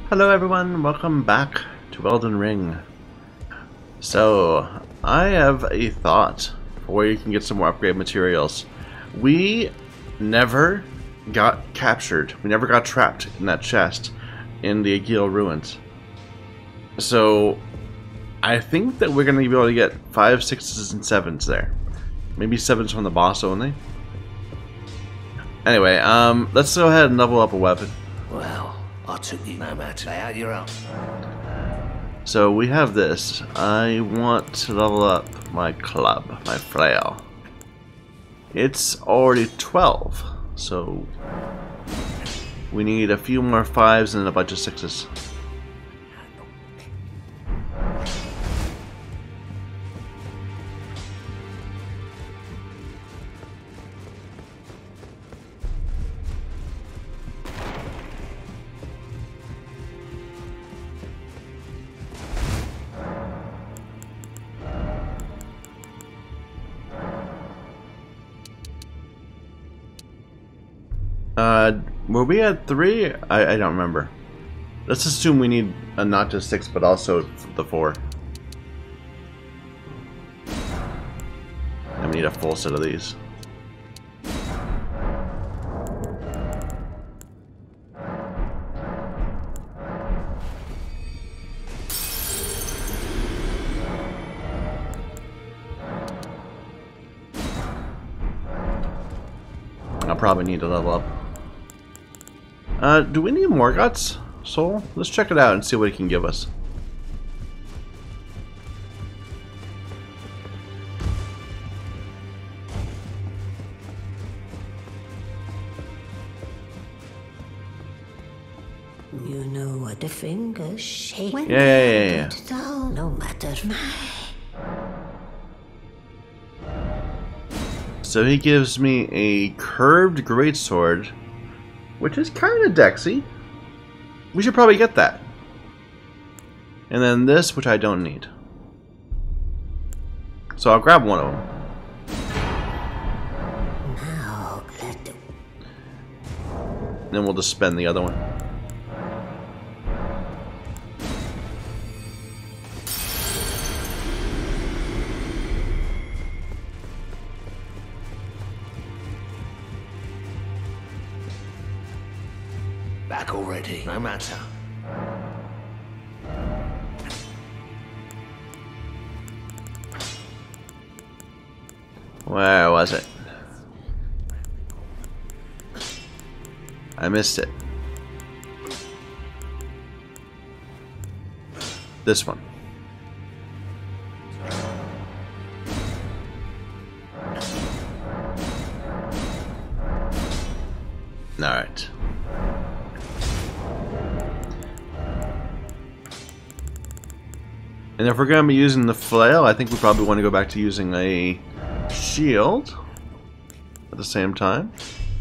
Hello everyone, welcome back to Elden Ring. So, I have a thought for where you can get some more upgrade materials. We never got captured, we never got trapped in that chest in the Agheel Ruins. So, I think that we're going to be able to get 5s, 6s, and 7s there. Maybe 7s from the boss only. Anyway, let's go ahead and level up a weapon. Well, I took you no matter. Lay out your own. So we have this. I want to level up my club, my flail. It's already 12, so we need a few more 5s and a bunch of 6s. Were we at 3? I don't remember. Let's assume we need not just 6, but also the 4. And we need a full set of these. I'll probably need to level up. Do we need Morgott's soul? Let's check it out and see what it can give us. You know what the fingers shake when Yeah. down, no matter. So he gives me a curved greatsword, which is kind of dexy. We should probably get that. And then this, which I don't need. So I'll grab one of them. Now, let the Then we'll just spend the other one. Back already. No matter. Where was it? I missed it. This one. Alright. And if we're going to be using the flail, I think we probably want to go back to using a shield at the same time.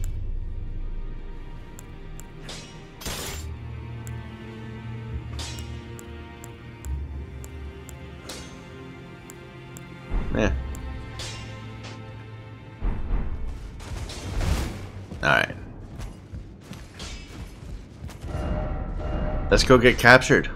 Yeah. Alright. Let's go get captured.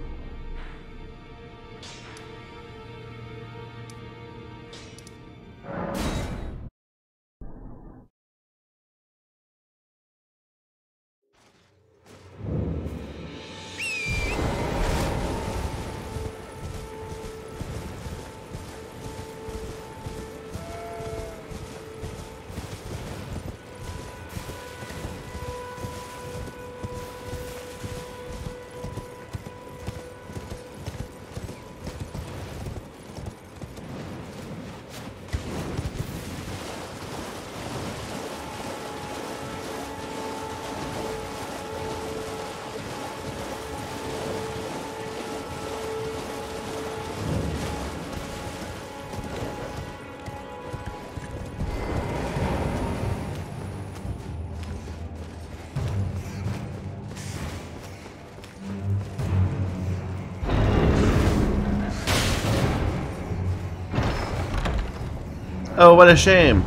Oh, what a shame.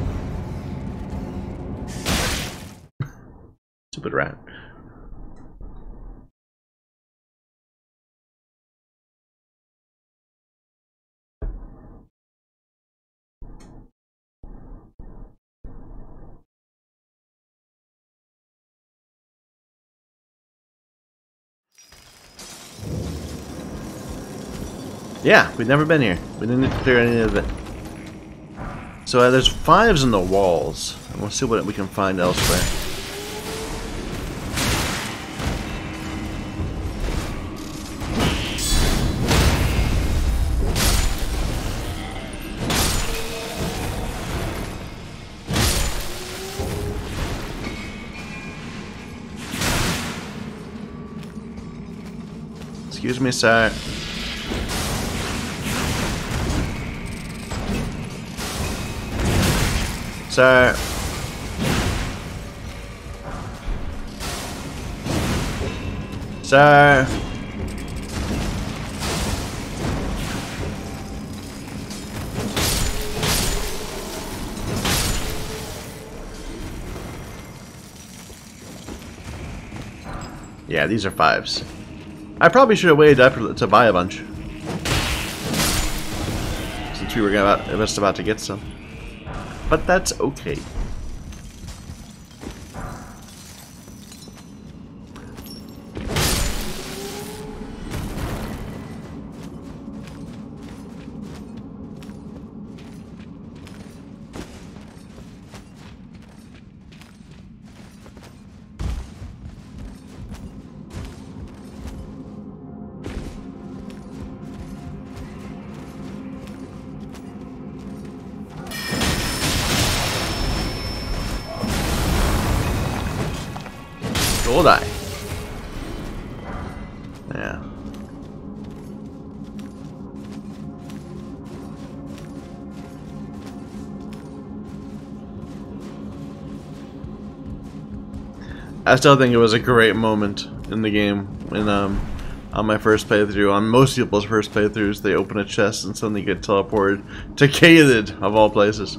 Stupid rat. Yeah, we've never been here. We didn't clear any of it. So there's 5s in the walls. And we'll see what we can find elsewhere. Excuse me, sir. Sir. Sir. Yeah, these are 5s. I probably should have waited up to buy a bunch, since we were just about to get some. But that's okay. Gold eye. Yeah. I still think it was a great moment in the game when on my first playthrough, on most people's first playthroughs, they open a chest and suddenly get teleported to Caelid, of all places.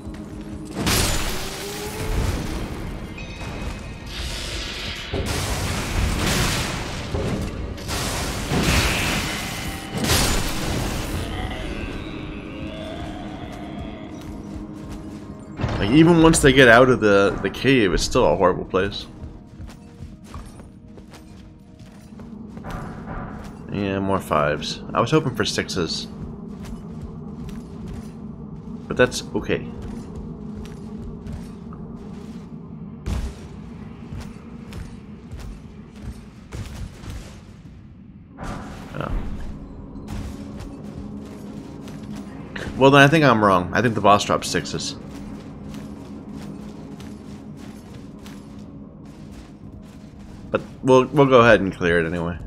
Like, even once they get out of the cave, it's still a horrible place. Yeah, more 5s. I was hoping for 6s. But that's okay. Oh. Well, then I think I'm wrong. I think the boss drops 6s. But we'll go ahead and clear it anyway.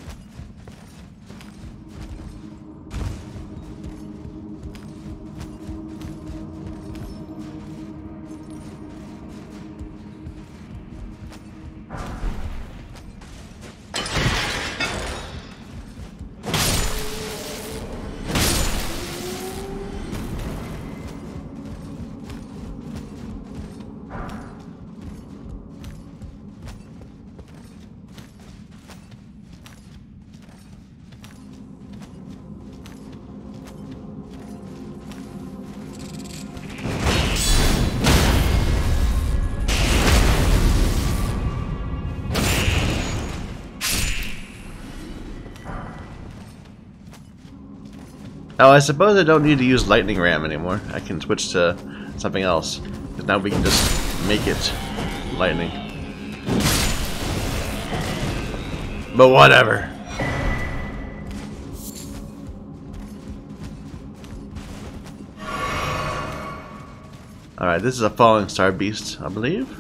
Oh, I suppose I don't need to use Lightning Ram anymore. I can switch to something else. Because now we can just make it lightning. But whatever. Alright, this is a Falling Star Beast, I believe.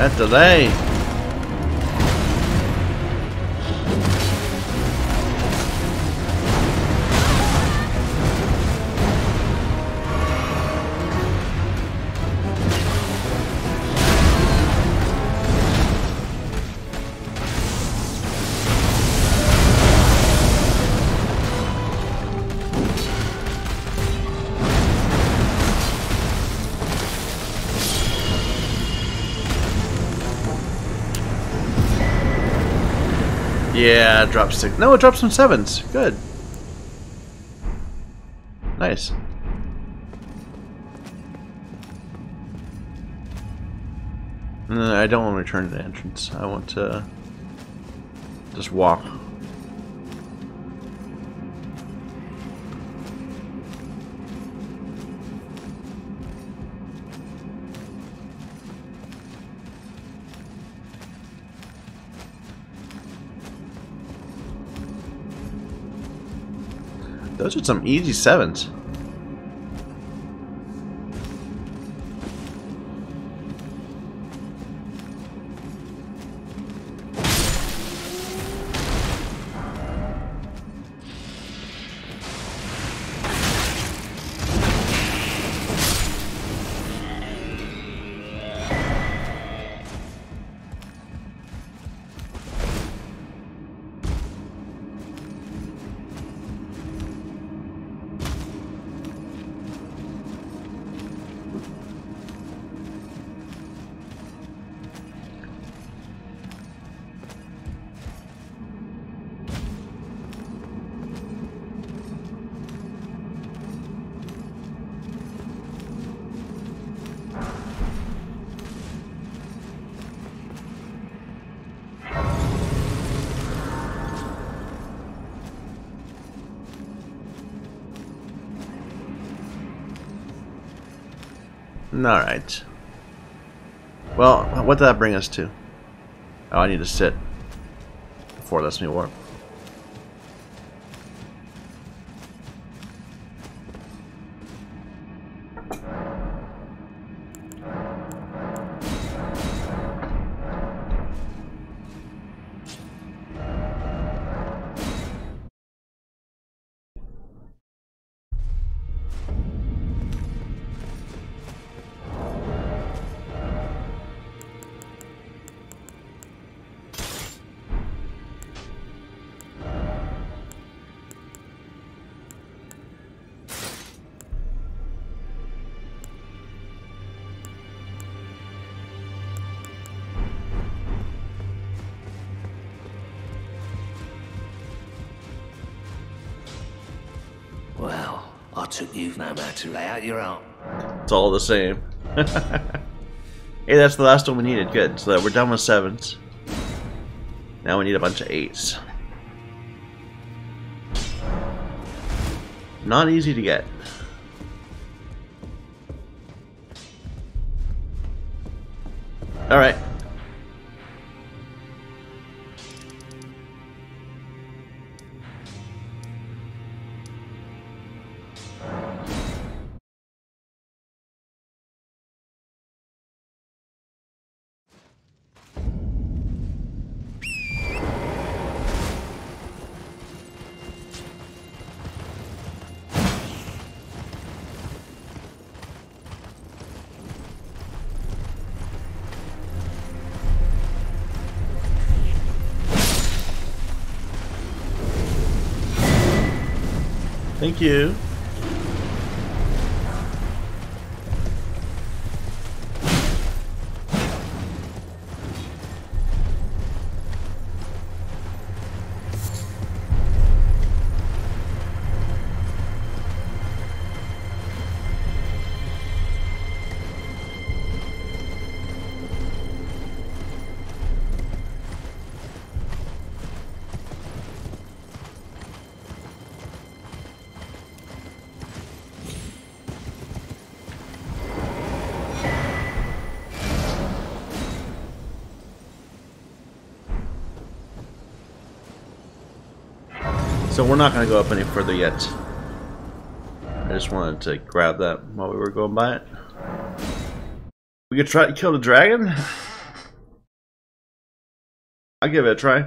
That delay. Yeah, drop 6. No, it dropped some 7s. Good. Nice. No, I don't want to return to the entrance. I want to just walk. Those are some easy 7s. Alright. Well, what did that bring us to? Oh, I need to sit before it lets me warp. Well, I took you no matter. Lay out your own. It's all the same. Hey, that's the last one we needed. Good. So that we're done with 7s. Now we need a bunch of 8s. Not easy to get. Alright. Thank you. So we're not going to go up any further yet. I just wanted to grab that while we were going by it. We could try to kill the dragon? I'll give it a try.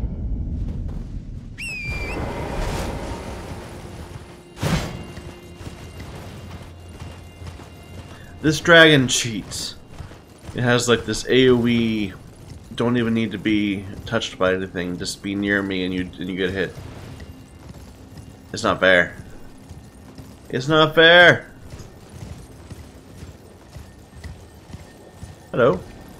This dragon cheats. It has like this AoE. Don't even need to be touched by anything. Just be near me and you get hit. It's not fair. It's not fair. Hello.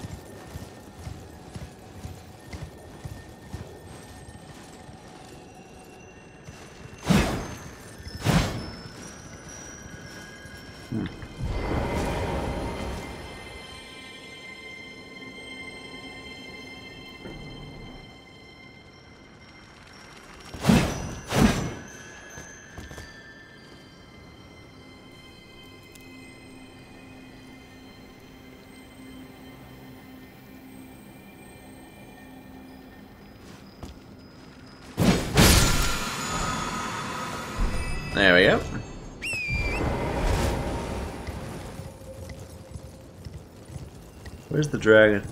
There we go. Where's the dragon?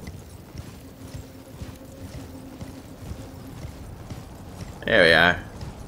There we are.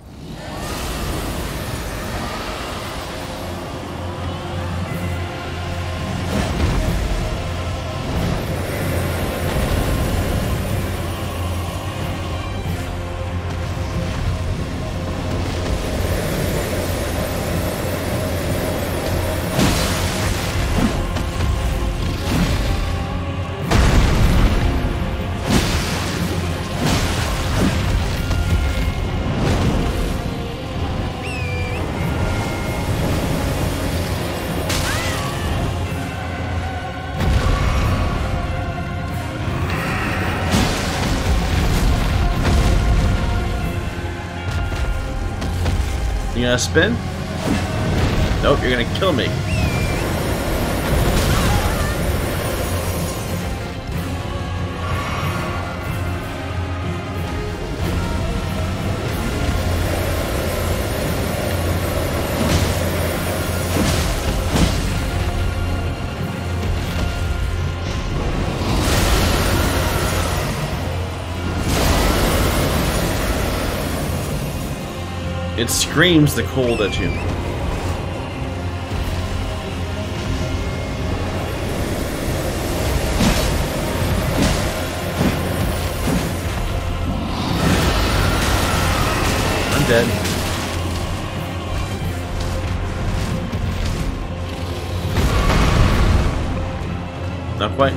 You gonna spin? Nope, you're gonna kill me. It screams the cold at you. I'm dead. Not quite.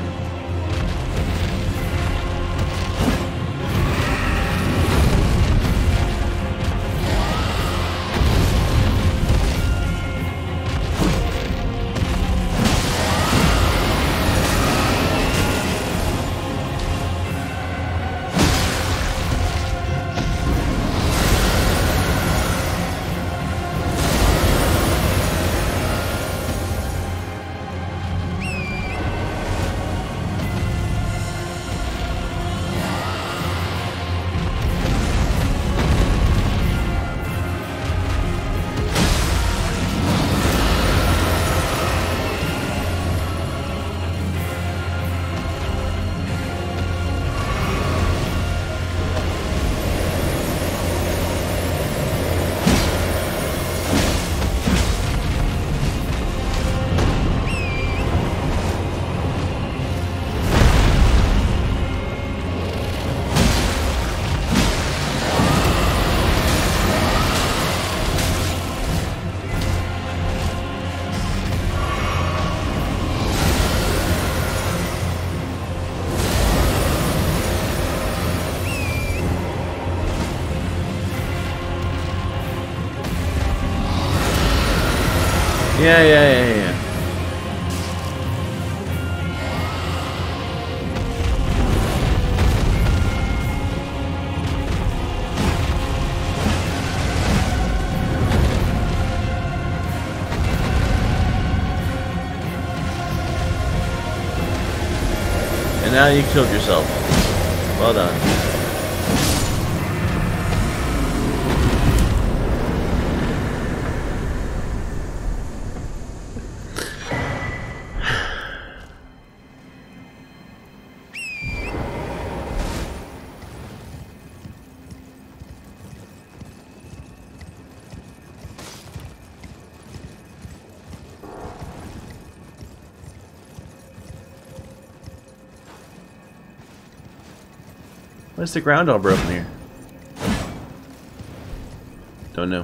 Yeah. And now you killed yourself. Well done. Why is the ground all broken here? Don't know.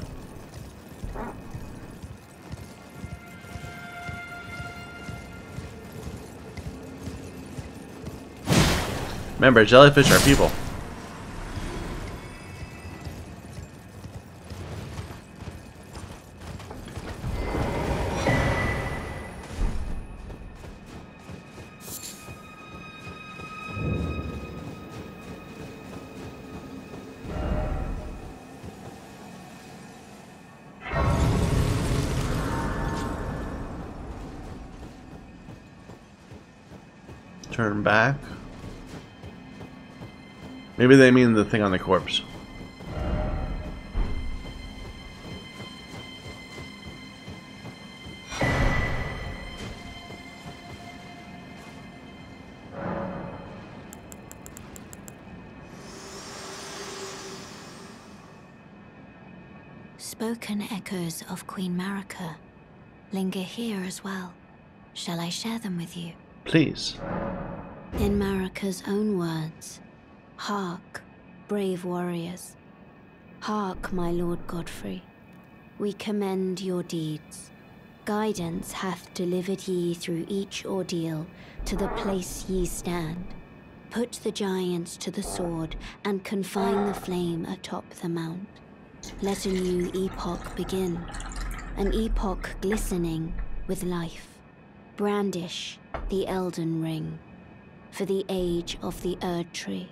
Remember, jellyfish are people. Turn back. Maybe they mean the thing on the corpse. Spoken echoes of Queen Marika linger here as well. Shall I share them with you? Please. In Marika's own words, hark, brave warriors. Hark, my Lord Godfrey. We commend your deeds. Guidance hath delivered ye through each ordeal to the place ye stand. Put the giants to the sword and confine the flame atop the mount. Let a new epoch begin, an epoch glistening with life. Brandish the Elden Ring for the age of the Erd Tree.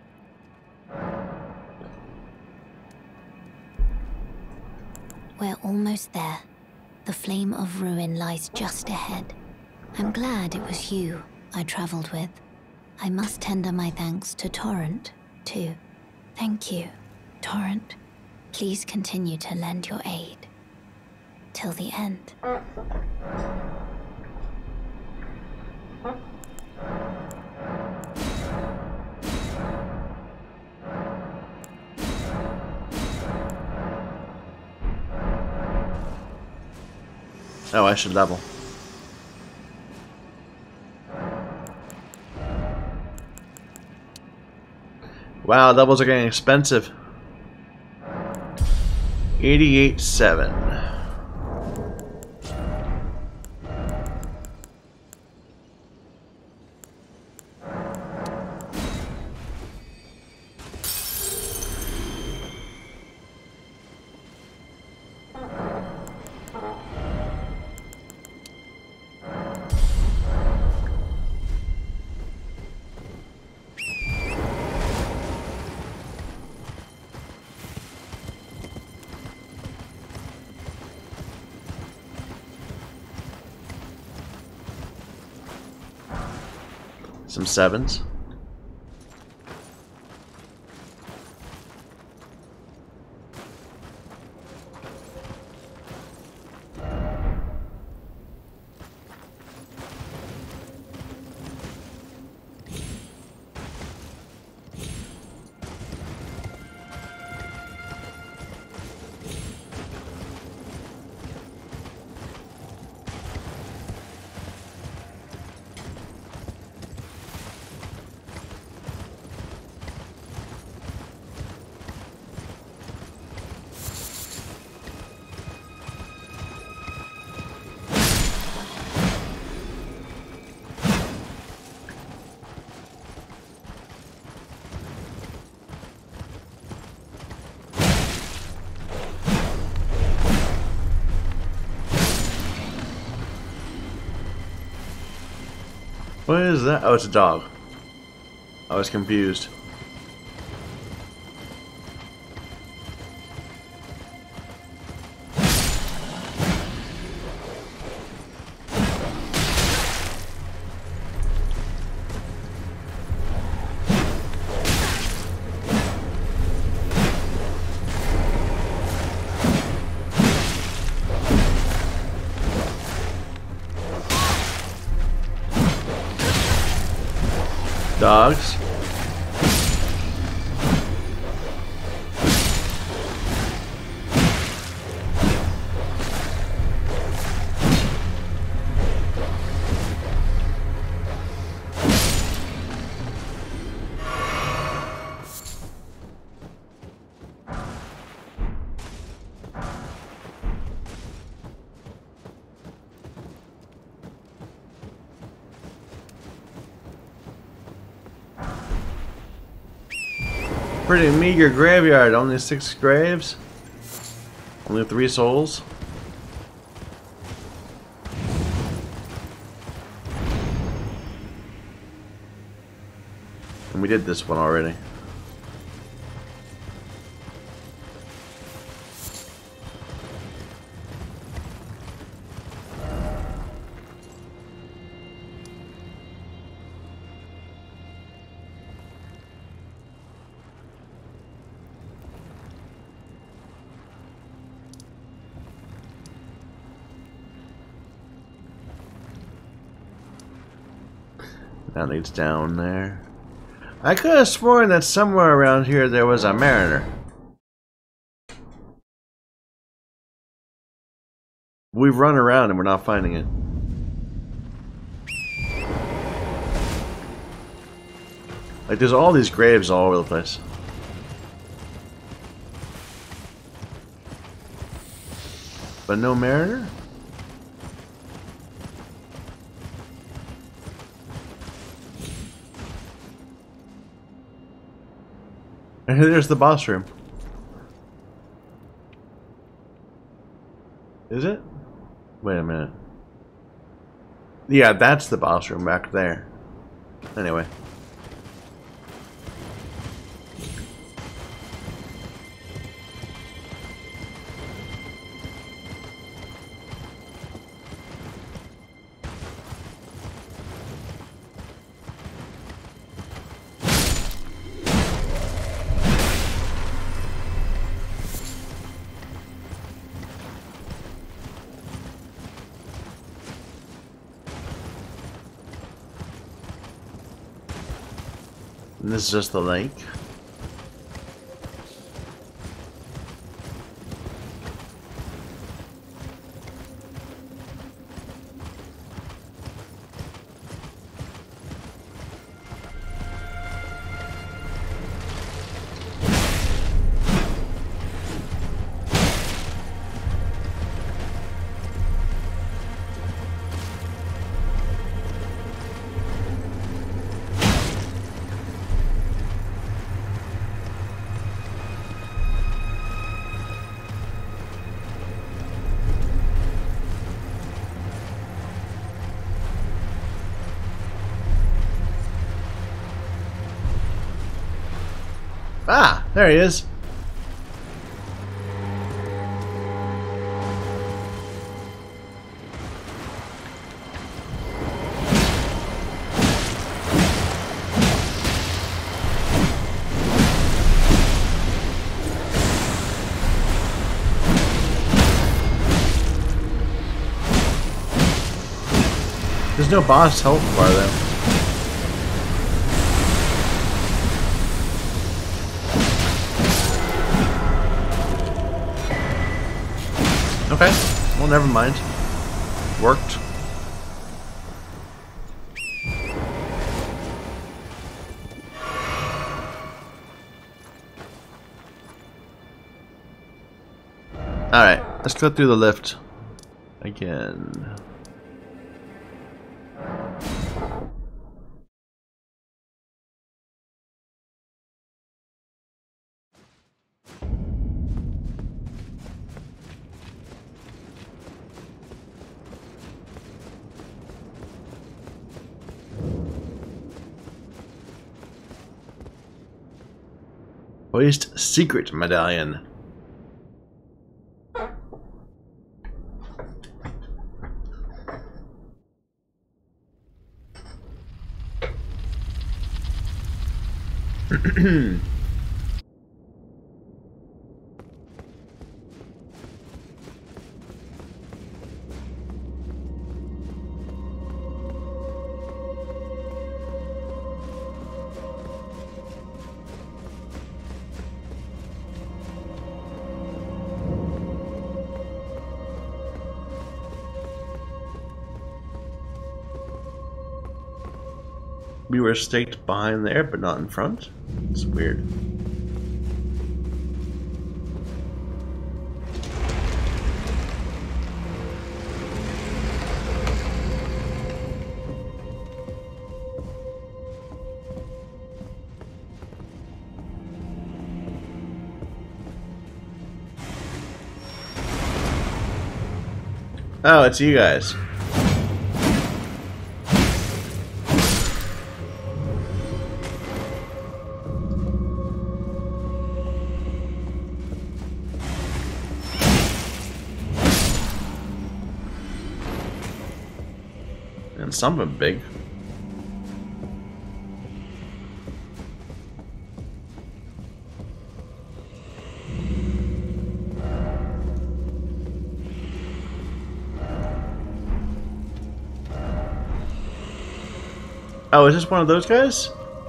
We're almost there. The flame of ruin lies just ahead. I'm glad it was you I traveled with. I must tender my thanks to Torrent, too. Thank you, Torrent. Please continue to lend your aid. Till the end. Oh, I should level. Wow, levels are getting expensive. 88.7. Some sevens. What is that? Oh, it's a dog. I was confused. Dogs. Pretty meager graveyard. Only 6 graves. Only 3 souls. And we did this one already. That leads down there. I could have sworn that somewhere around here there was a mariner. We've run around and we're not finding it. Like, there's all these graves all over the place. But no mariner? And there's the boss room. Is it? Wait a minute. Yeah, that's the boss room back there. Anyway. And this is just the lake. Ah, there he is. There's no boss health bar though. Okay, well, never mind. Worked. Alright, let's go through the lift again. Hoist secret medallion. We were staked behind there, but not in front. It's weird. Oh, it's you guys. And something big. Oh, is this one of those guys?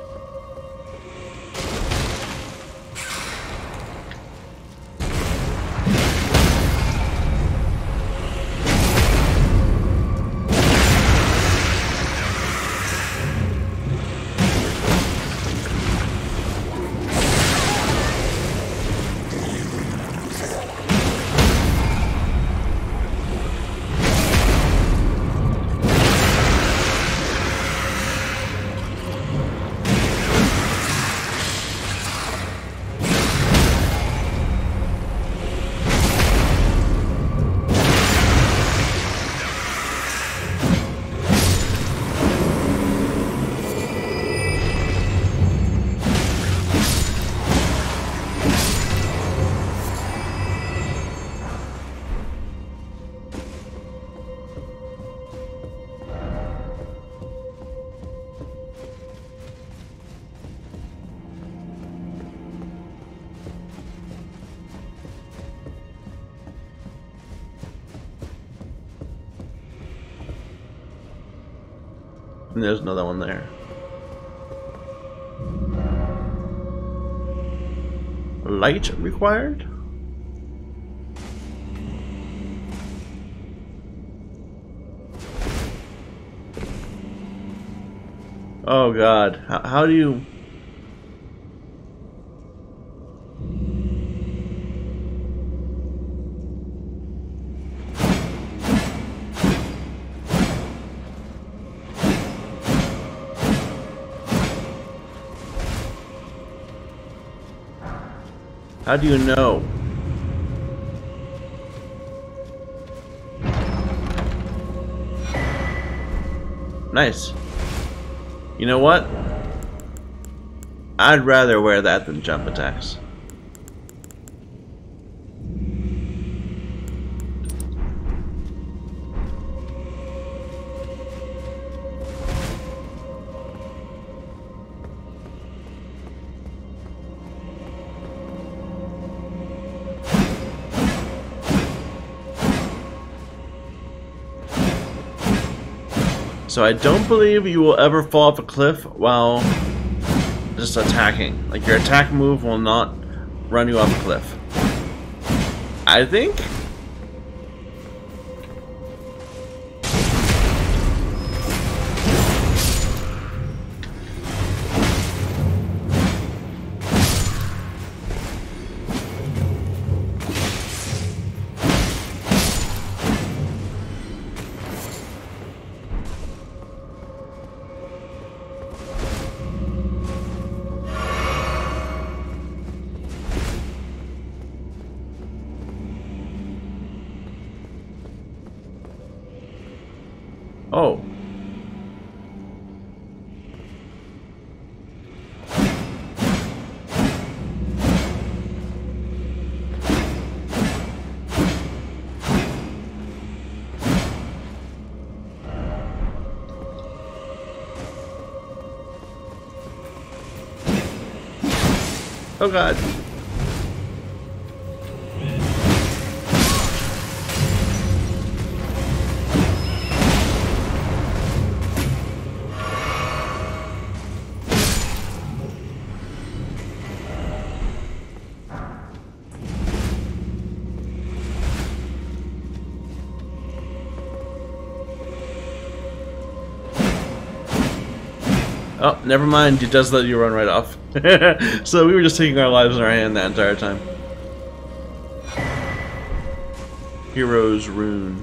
And there's another one there. Light required? Oh god, how do you... How do you know? Nice. You know what? I'd rather wear that than jump attacks. So I don't believe you will ever fall off a cliff while just attacking. Like, your attack move will not run you off a cliff. I think? Oh. Oh god. Oh, never mind. It does let you run right off. So we were just taking our lives in our hand that entire time. Hero's Rune.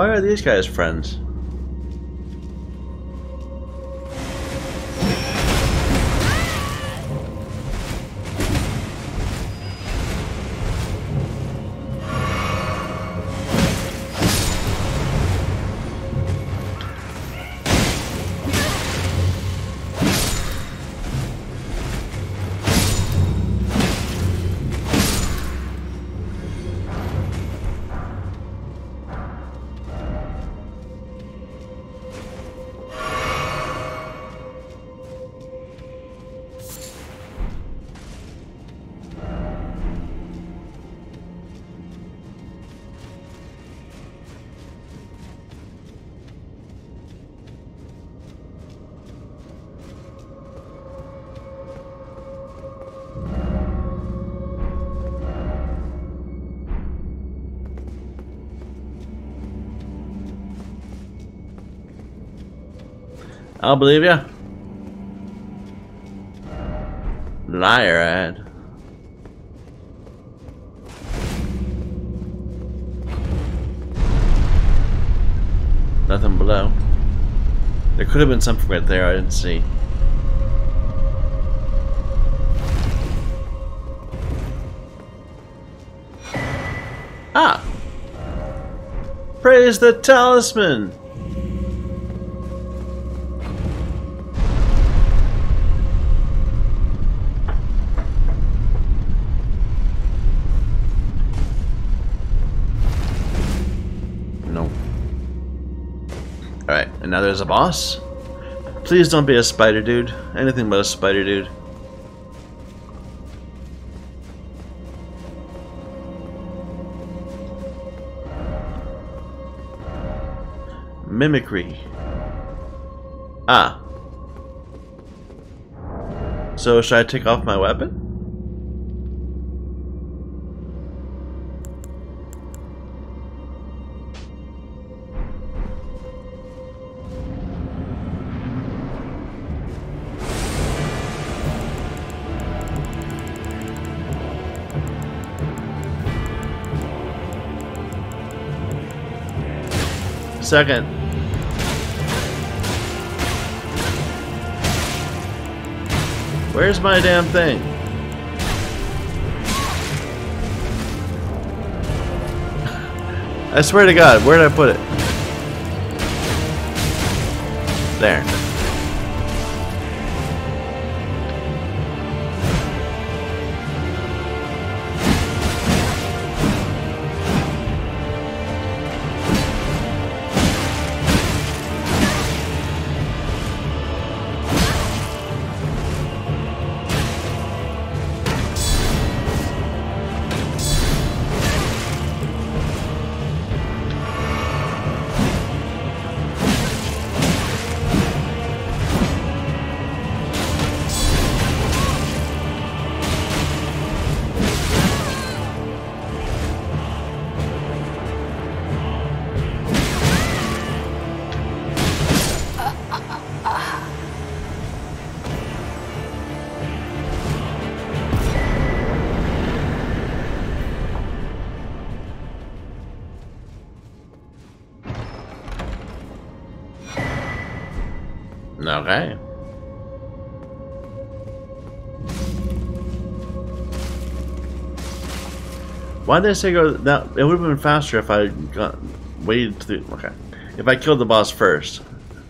Why are these guys friends? I'll believe ya. Liar ad. Nothing below. There could have been something right there I didn't see. Ah! Praise the talisman! Alright, and now there's a boss. Please don't be a spider dude. Anything but a spider dude. Mimicry. Ah. So should I take off my weapon? Second. Where's my damn thing? I swear to God, where did I put it? There. Okay. Why'd they say go that? It would have been faster if I waited to the, okay. If I killed the boss first.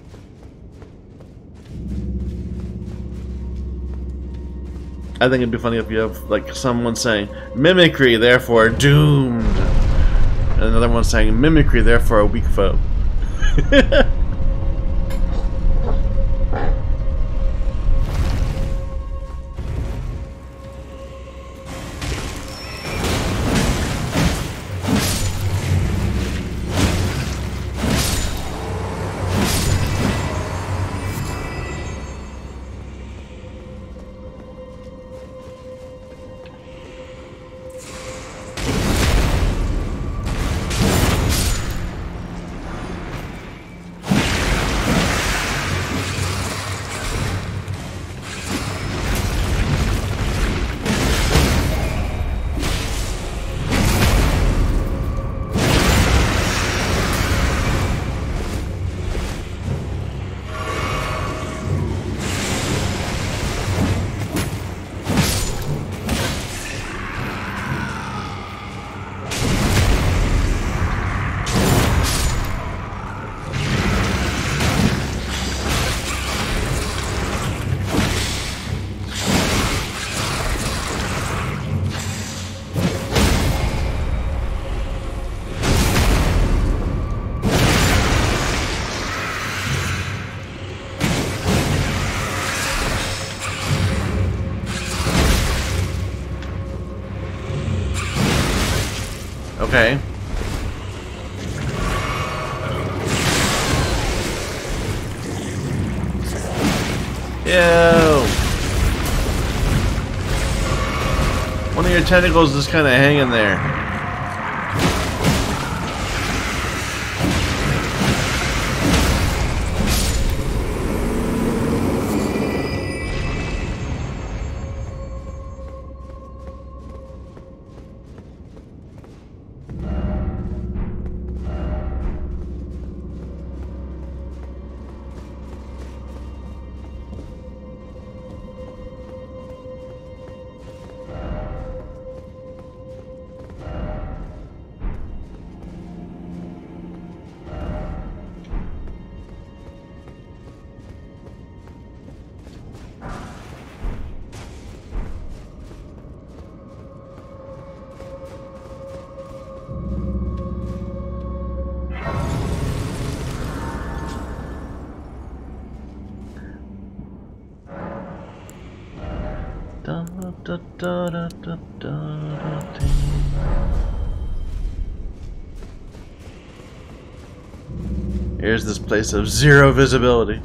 I think it'd be funny if you have like someone saying mimicry, therefore doomed, and another one saying mimicry, therefore a weak foe. Okay. Ew. One of your tentacles is kind of hanging there. Here's this place of zero visibility.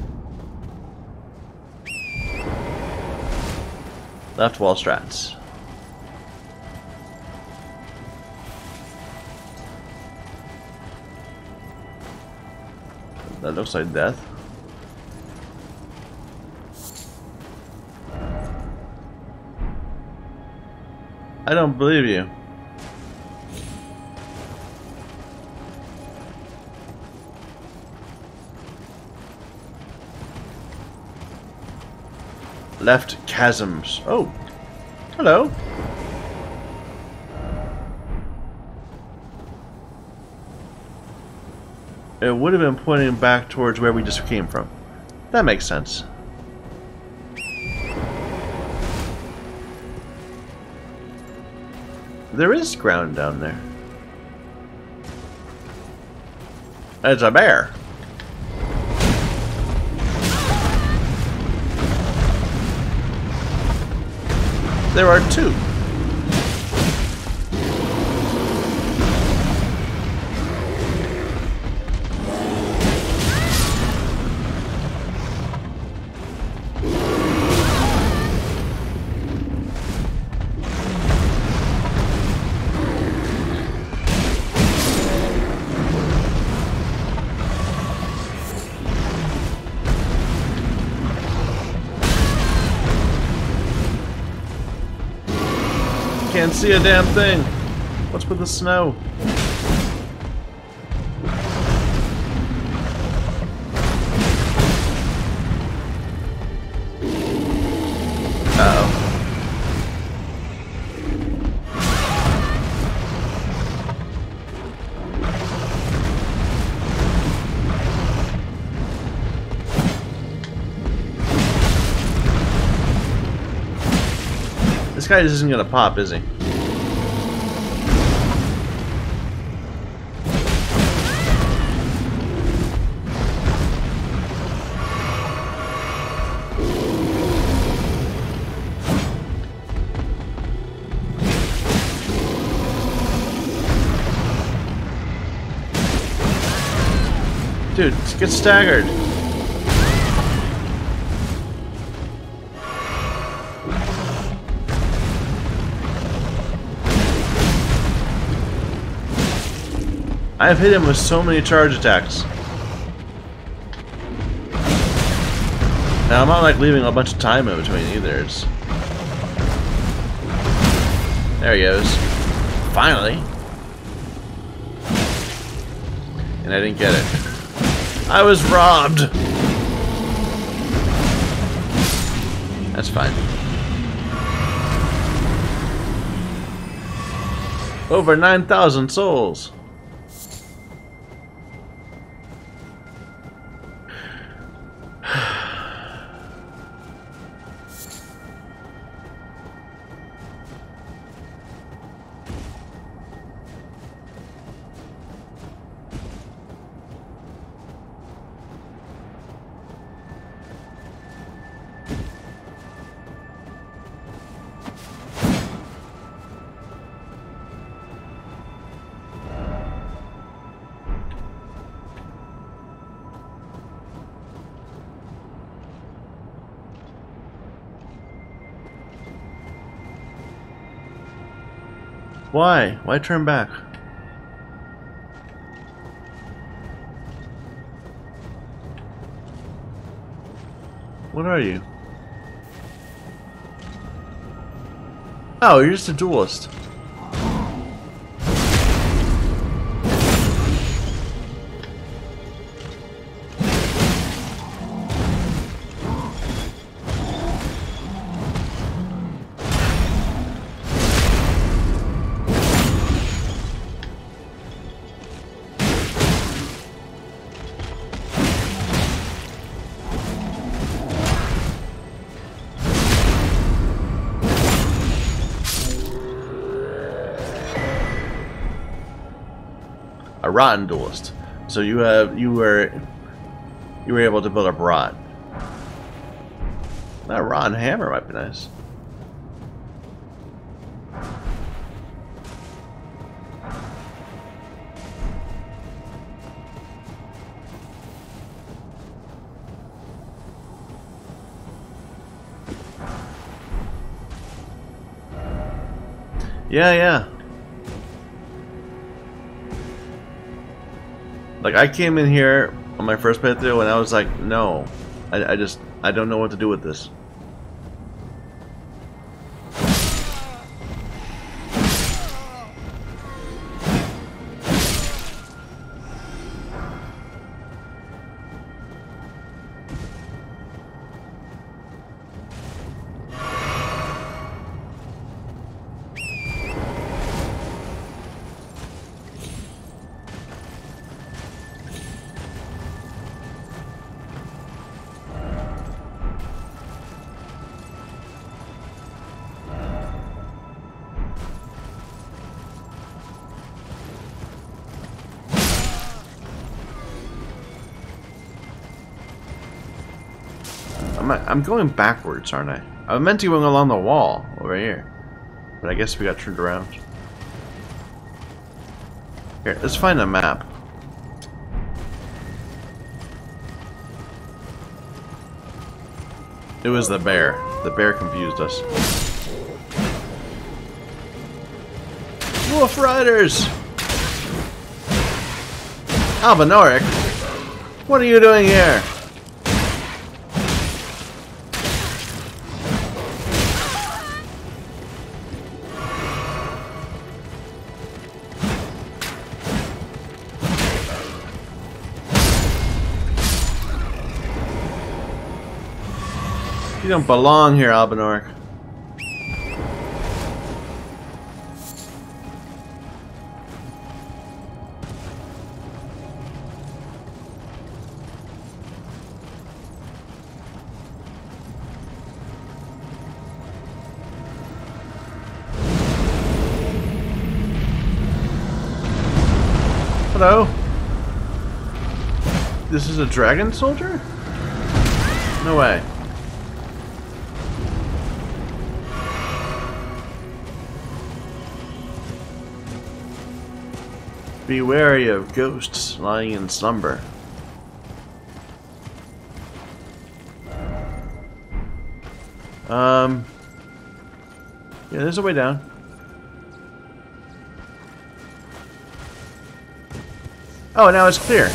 Left wall strats. That looks like death. I don't believe you. Left chasms. Oh, hello. It would have been pointing back towards where we just came from. That makes sense. There is ground down there. It's a bear. There are two. Can't see a damn thing. What's with the snow? Uh-oh. This guy just isn't gonna pop, is he? Dude, get staggered. I've hit him with so many charge attacks. Now I'm not like leaving a bunch of time in between either. There he goes. Finally. And I didn't get it. I was robbed. That's fine. Over 9,000 souls. Why? Why turn back? What are you? Oh, you're just a duelist. A rotten duelist. So you were able to build up rod. That rotten hammer might be nice. Yeah. Like, I came in here on my first playthrough and I was like, no. I don't know what to do with this. I'm going backwards, aren't I? I meant to go along the wall over here, but I guess we got turned around. Here, let's find a map. It was the bear. The bear confused us. Wolf Riders! Albinauric? What are you doing here? You don't belong here, Albinauric. Hello? This is a dragon soldier? No way. Be wary of ghosts lying in slumber. Yeah, there's a way down. Oh, now it's clear.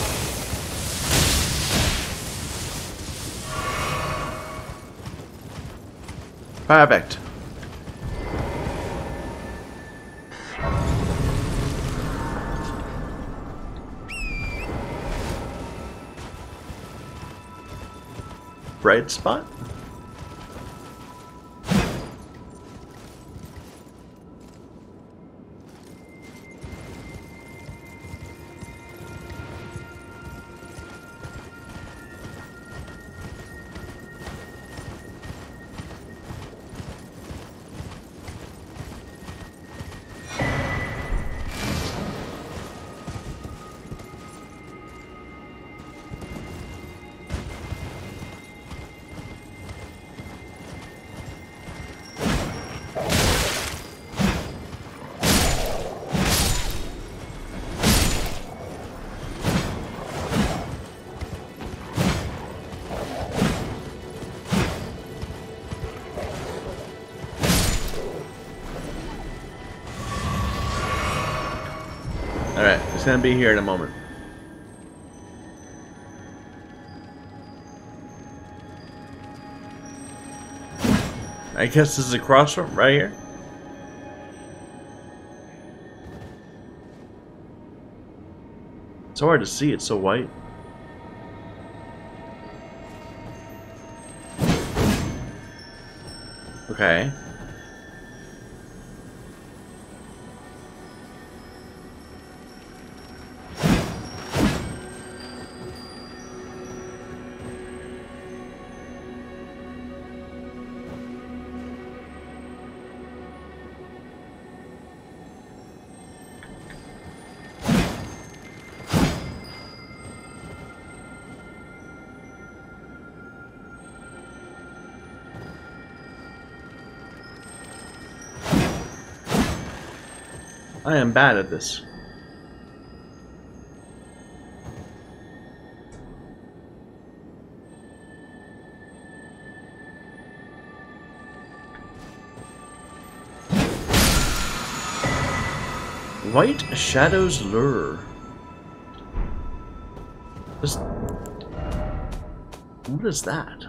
Perfect. Bright spot? It's gonna be here in a moment. I guess this is a crossroad right here. It's hard to see, it's so white. Okay. I am bad at this. White Shadow's Lure. What is that?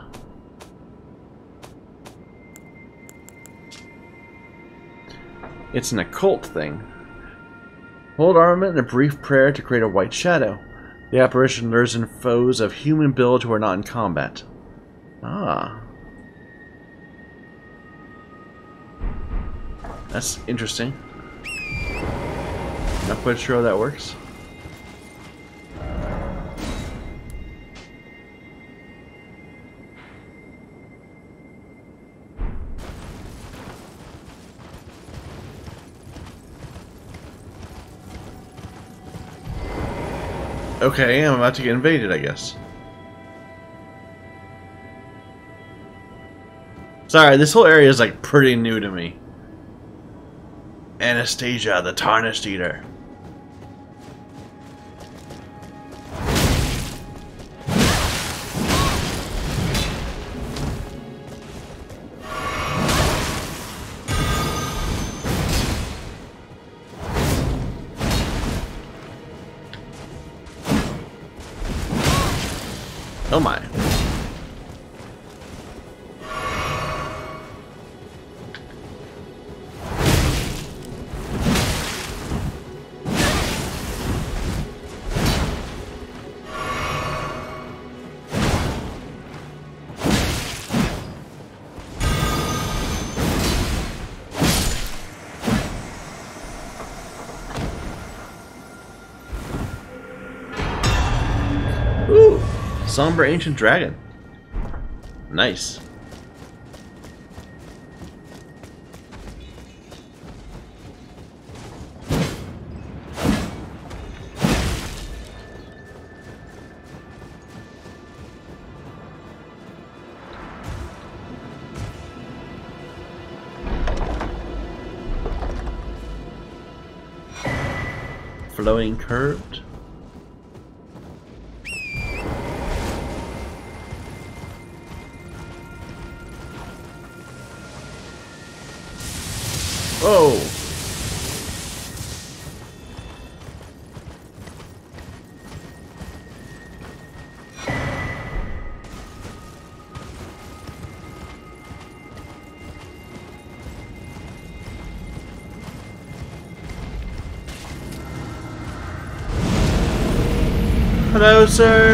It's an occult thing. Hold armament and a brief prayer to create a white shadow. The apparition lures in foes of human build who are not in combat. Ah. That's interesting. Not quite sure how that works. Okay, I'm about to get invaded, I guess. Sorry, this whole area is like pretty new to me. Anastasia, the Tarnished Eater. Oh my. Ooh. Somber Ancient Dragon. Nice. Flowing curved. Whoa! Hello, sir.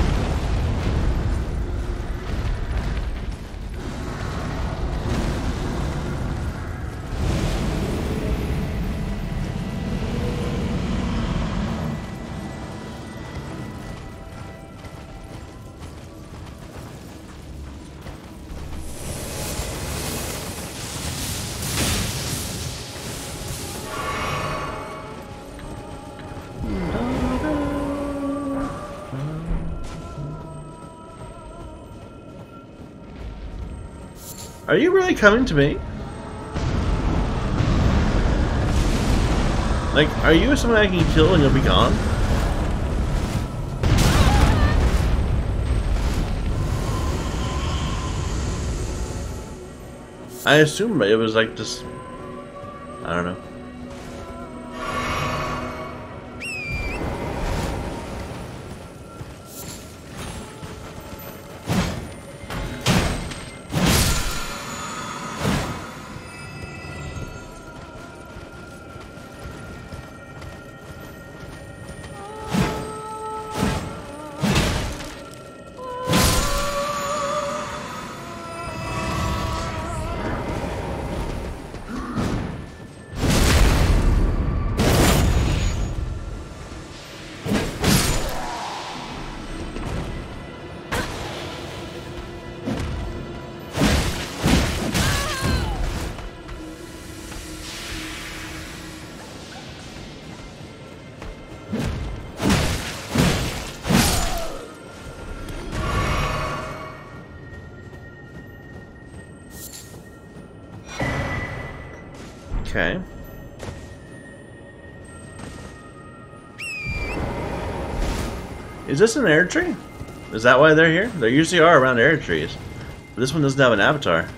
Are you really coming to me? Like, are you someone I can kill and you'll be gone? I assumed it was like just... I don't know. Okay. Is this an air tree? Is that why they're here? They usually are around air trees. But this one doesn't have an avatar.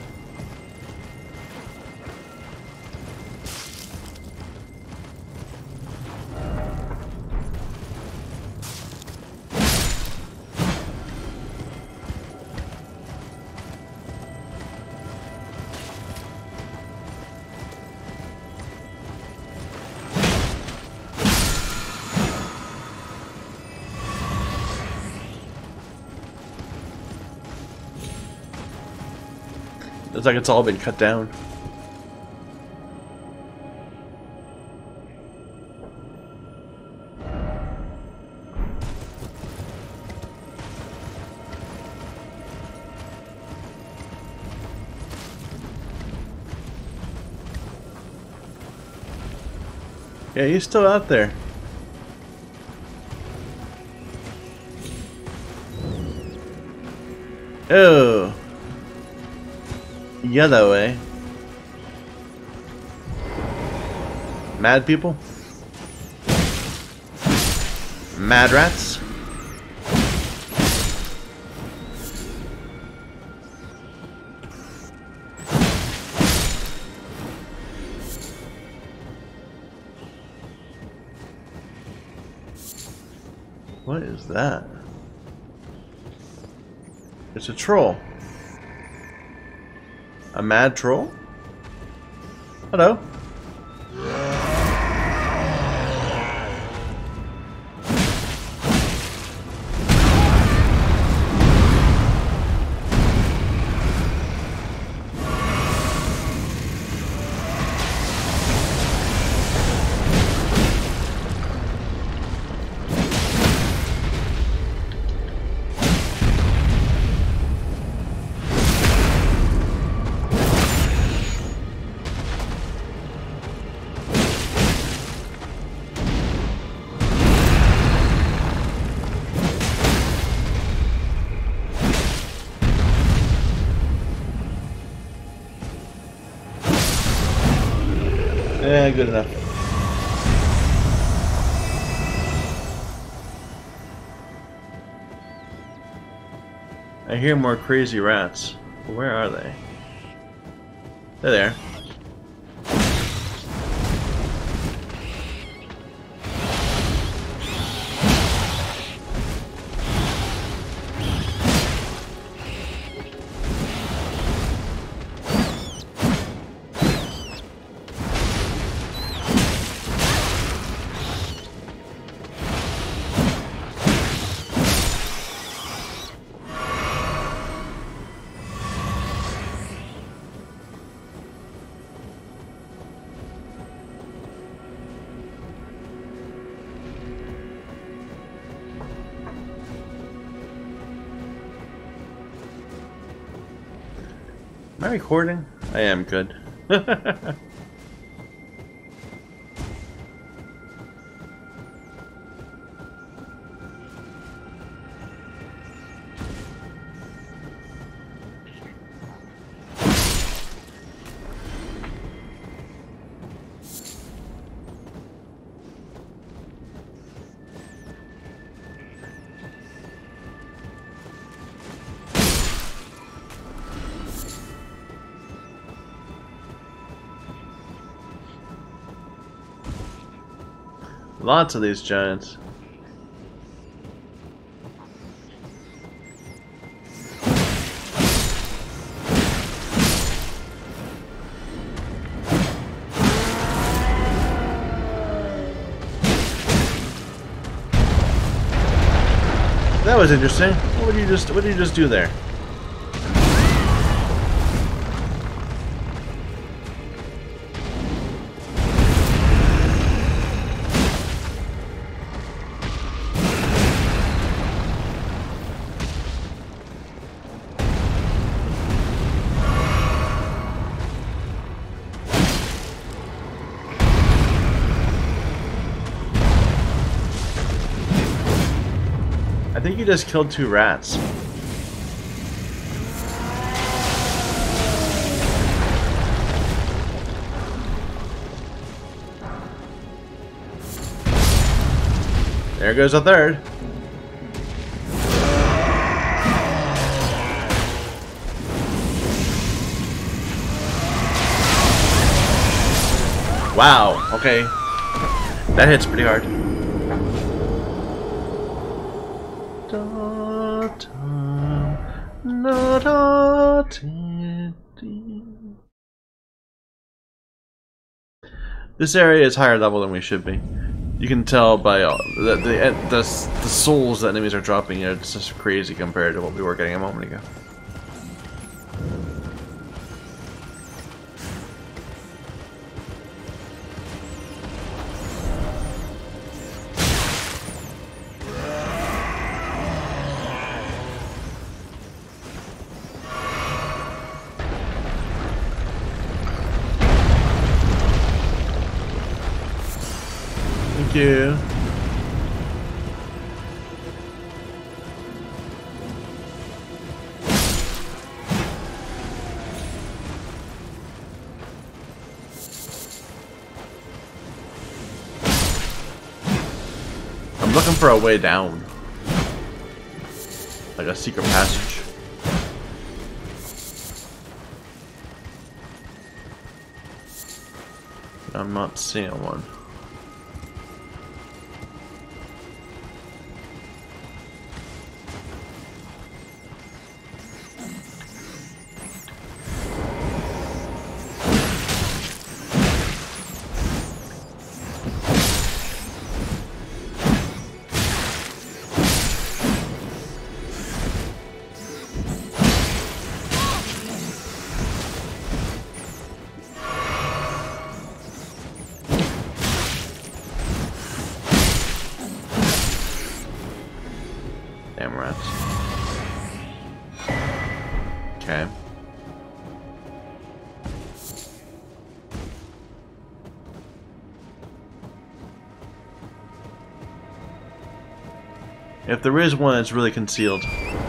Looks like it's all been cut down. Yeah, he's still out there. Oh. Yellow, eh? Mad people? Mad rats? What is that? It's a troll. A mad troll? Hello. Yeah, good enough. I hear more crazy rats. Where are they? They're there. Am I recording? I am, good. Lots of these giants. That was interesting. What did you just do there? I think you just killed 2 rats. There goes a third. Wow, okay. That hits pretty hard. This area is higher level than we should be. You can tell by the souls that enemies are dropping. It's just crazy compared to what we were getting a moment ago. Thank you. I'm looking for a way down. Like a secret passage. I'm not seeing one. Damn rats. Okay. If there is one, it's really concealed.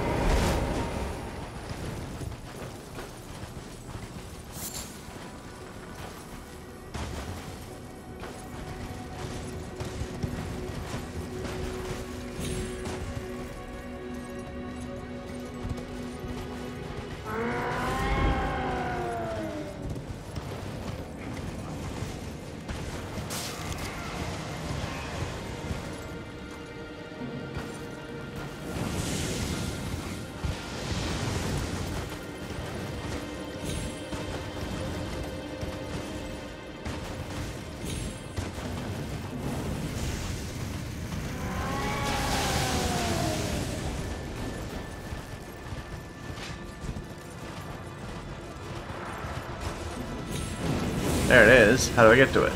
There it is. How do I get to it?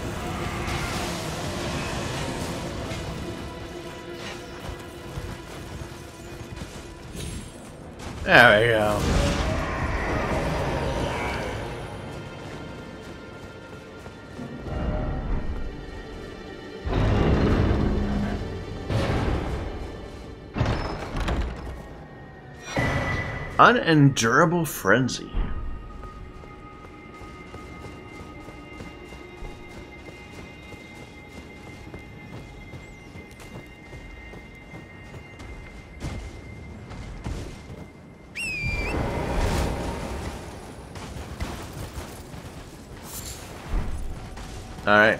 There we go. Unendurable frenzy. All right.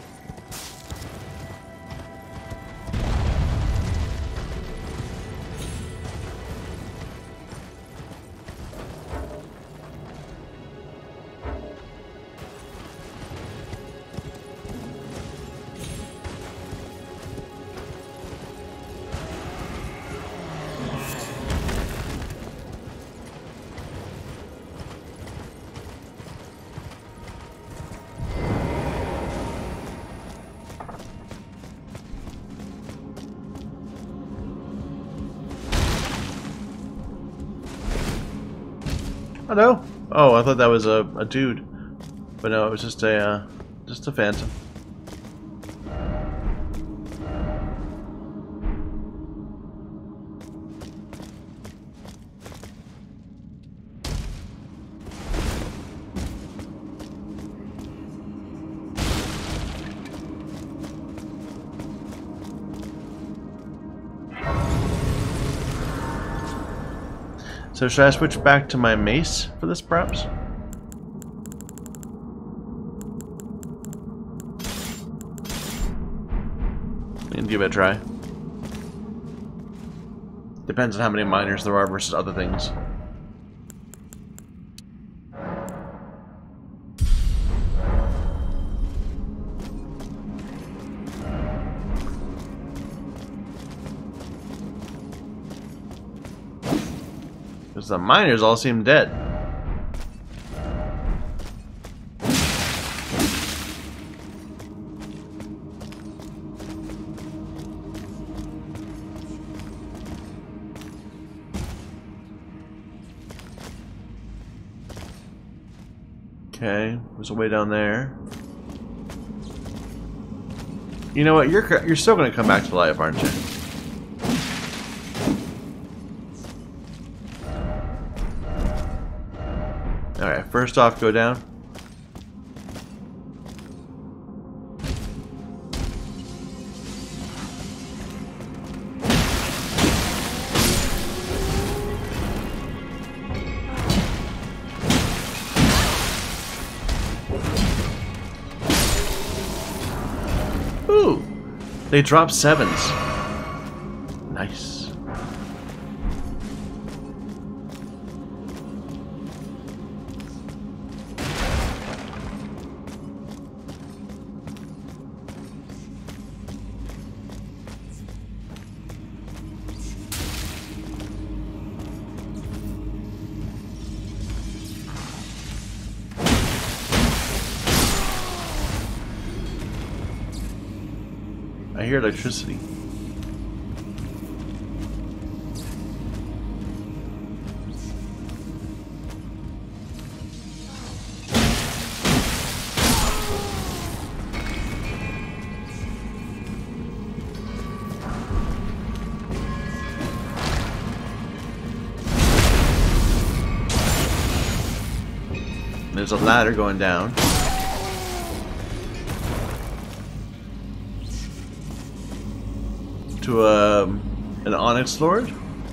Hello. Oh, I thought that was a dude, but no, it was just a phantom. So should I switch back to my mace for this, perhaps? And give it a try. Depends on how many miners there are versus other things. Because the miners all seem dead. Okay, there's a way down there. You know what? You're still going to come back to life, aren't you? Alright, first off, go down. Ooh! They drop 7s. Nice. I hear electricity. There's a ladder going down. To an Onyx Lord.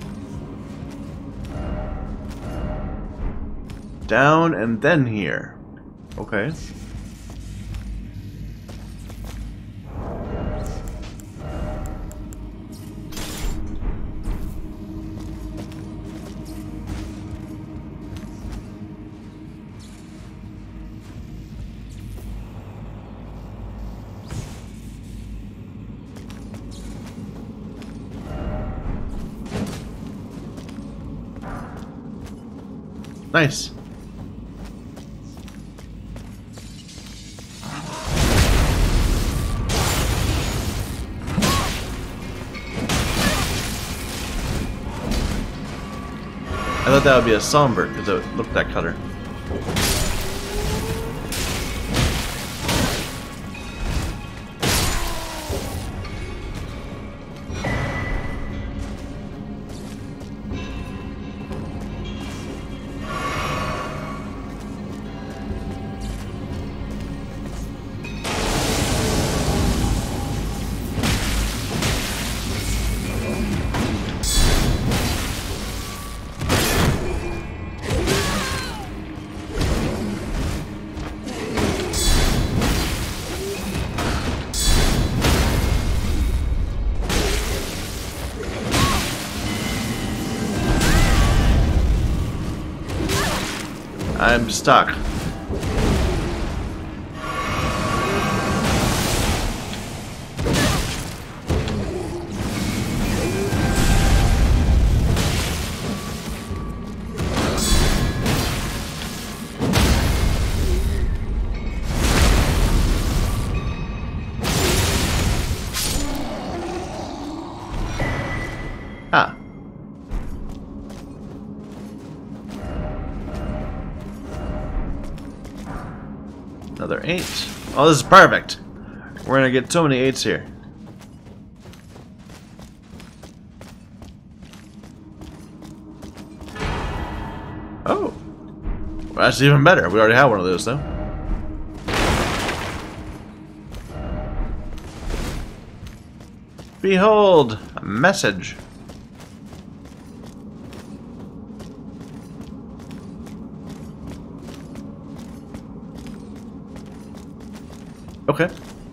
Down and then here. Okay. Nice. I thought that would be a songbird because it looked that color. I'm stuck. Ah. Another 8. Oh, this is perfect. We're gonna get so many 8s here. Oh. Well, that's even better. We already have one of those, though. Behold, a message. Okay.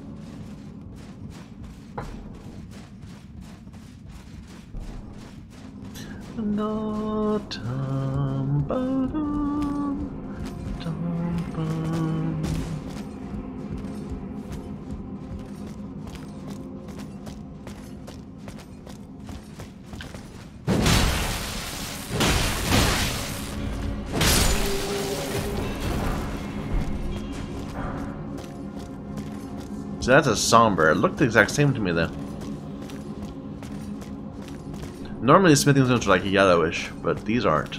So that's a somber. It looked the exact same to me though. Normally smithing stones are like yellowish, but these aren't.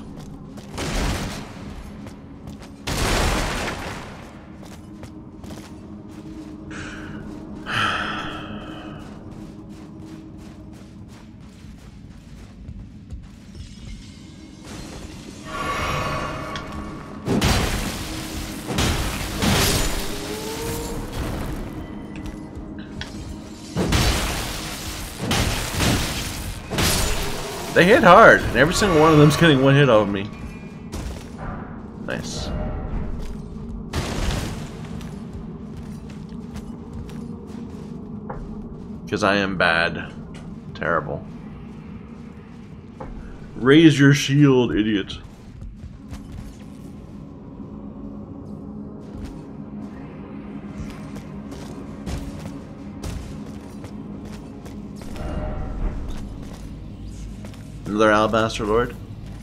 They hit hard, and every single one of them's getting one hit off of me. Nice. Because I am bad. Terrible. Raise your shield, idiot. Another Alabaster Lord.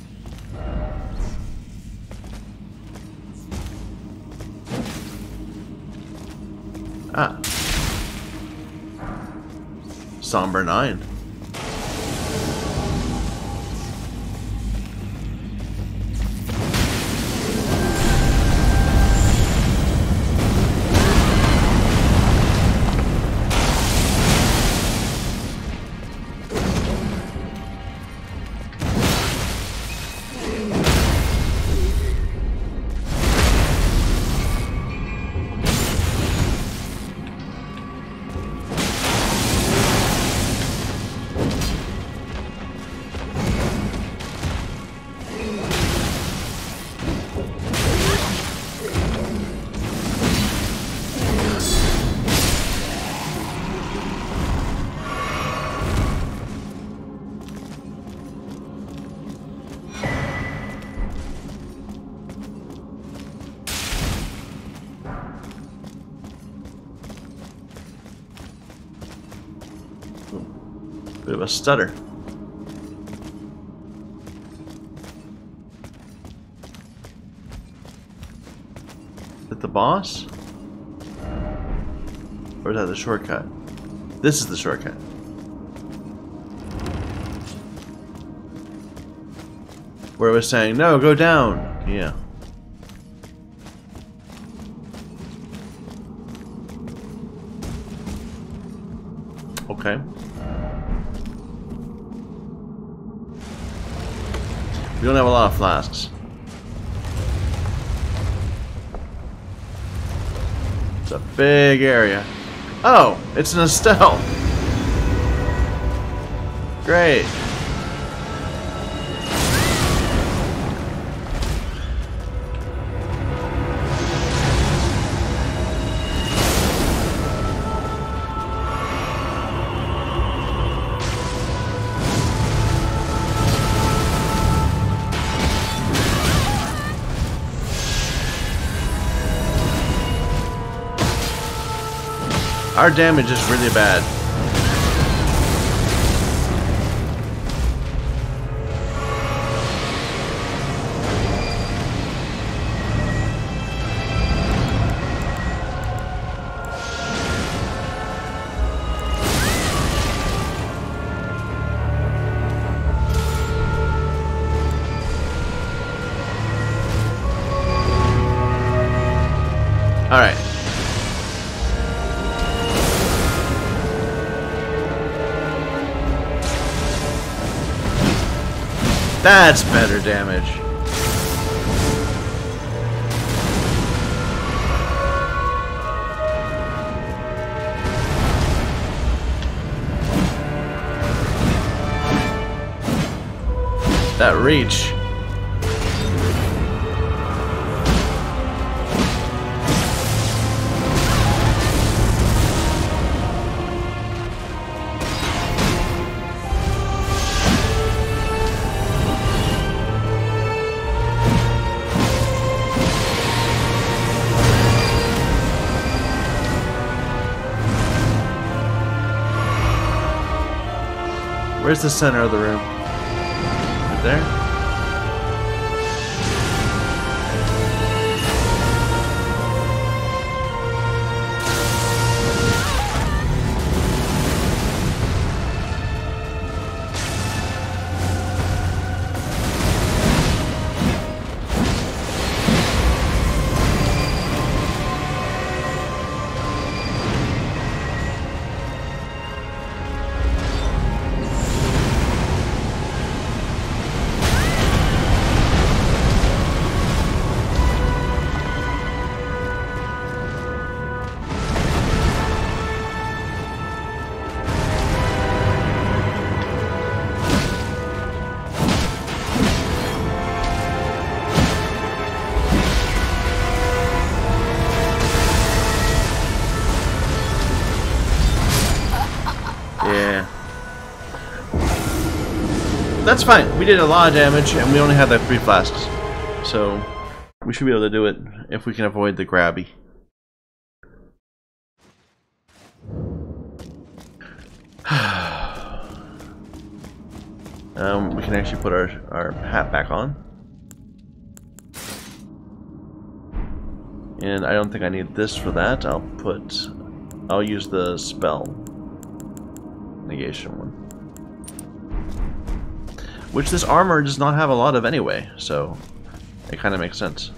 Ah. Somber 9. Bit of a stutter. Is it the boss? Or is that the shortcut? This is the shortcut. Where it was saying, no, go down. Yeah. Okay. We don't have a lot of flasks. It's a big area. Oh, it's an Estelle. Great. Our damage is really bad. All right. That's better damage. That reach. Where's the center of the room? Right there? Yeah. That's fine. We did a lot of damage, and we only had like 3 flasks. So, we should be able to do it if we can avoid the grabby. We can actually put our hat back on. And I don't think I need this for that. I'll use the spell negation one. Which this armor does not have a lot of anyway, so it kind of makes sense.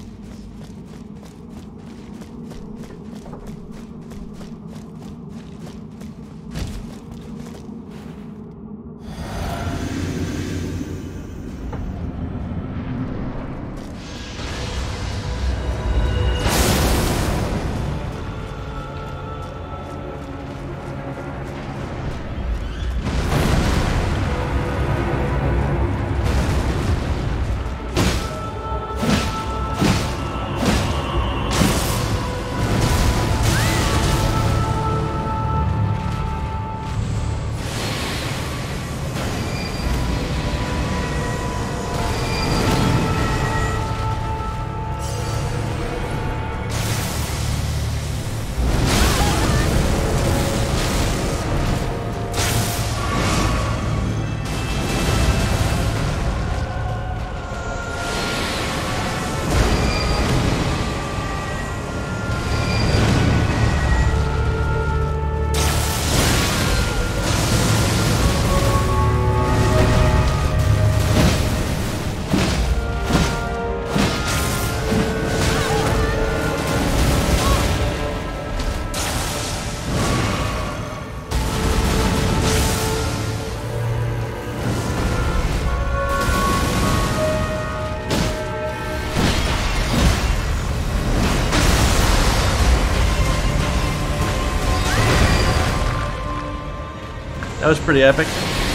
That was pretty epic.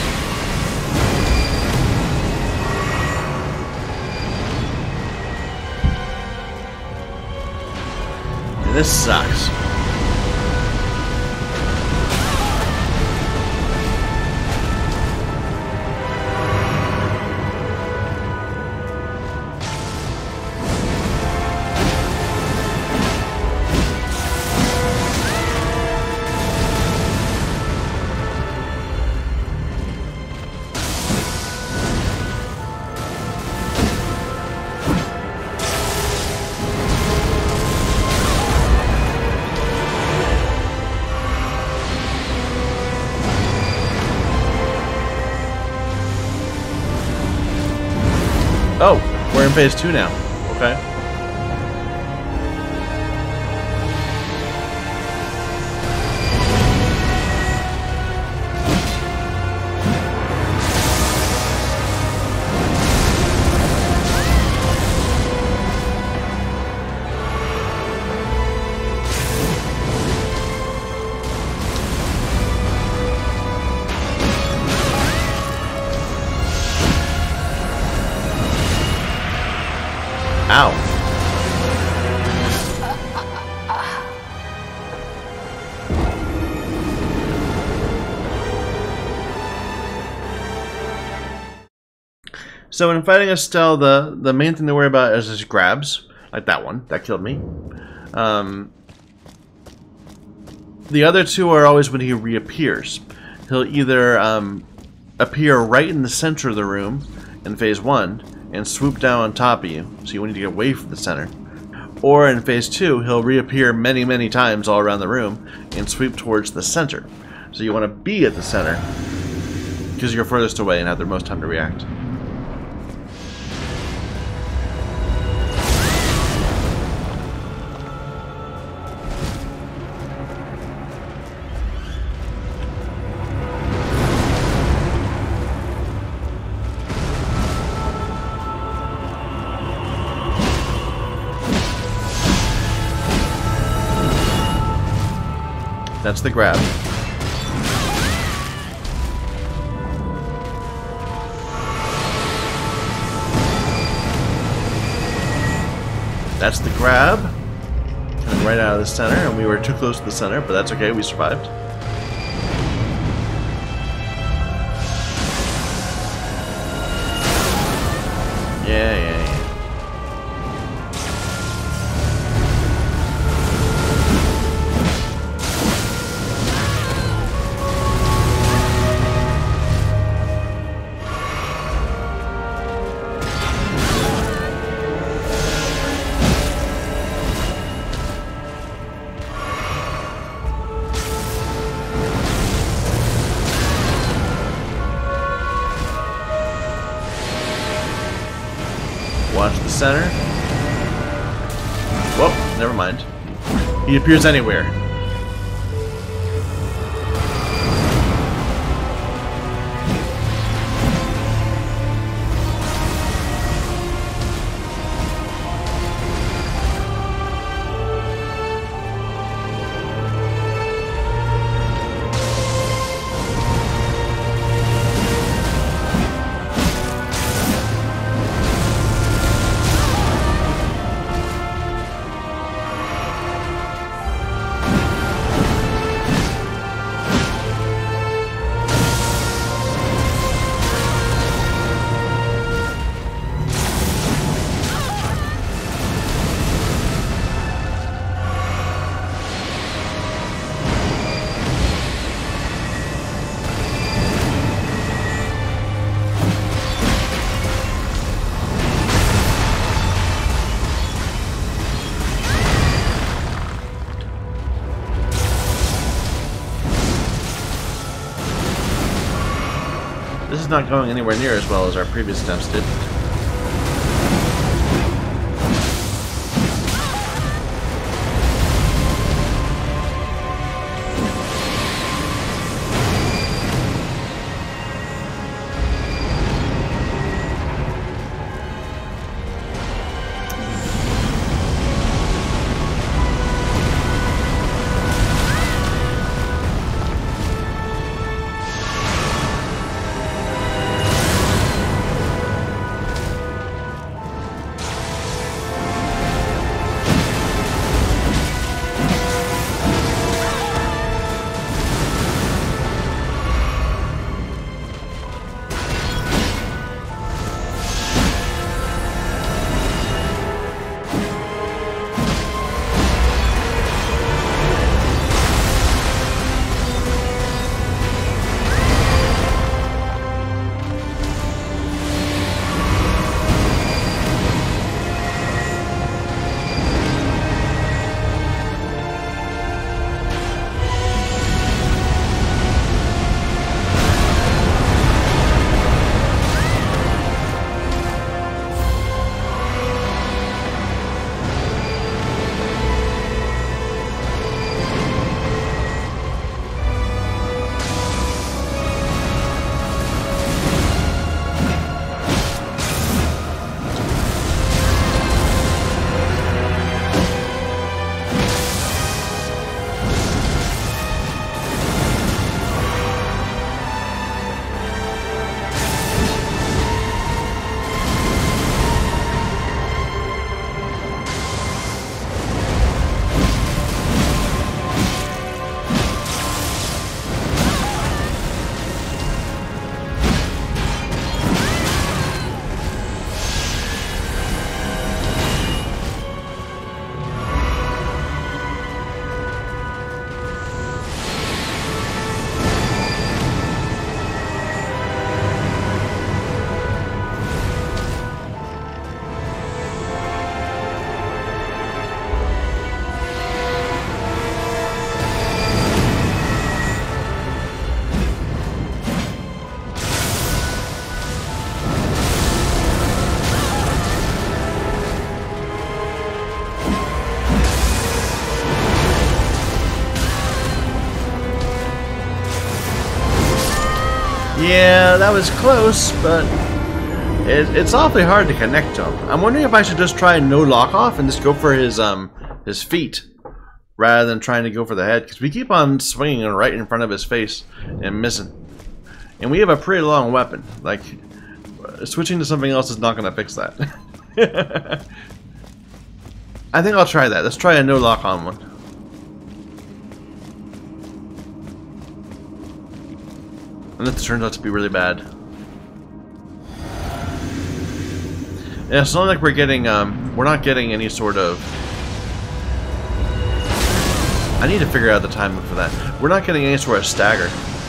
This sucks. Oh, we're in phase 2 now. Okay. Ow. So when fighting Estelle, the main thing to worry about is his grabs. Like that one. That killed me. The other two are always when he reappears. He'll either appear right in the center of the room in phase 1 and swoop down on top of you, so you need to get away from the center. Or in phase 2, he'll reappear many, many times all around the room and sweep towards the center. So you want to be at the center because you're furthest away and have the most time to react. That's the grab. That's the grab. And right out of the center, and we were too close to the center, but that's okay, we survived. Yeah. Watch the center. Whoop, never mind. He appears anywhere. This is not going anywhere near as well as our previous attempts did. that was close, but it's awfully hard to connect to him. I'm wondering if I should just try no lock off and just go for his feet rather than trying to go for the head, because we keep on swinging right in front of his face and missing. And we have a pretty long weapon. Like, switching to something else is not going to fix that. I think I'll try that. Let's try a no lock on one. Unless it turns out to be really bad. Yeah, it's not like we're getting, we're not getting any sort of... I need to figure out the timing for that. We're not getting any sort of stagger.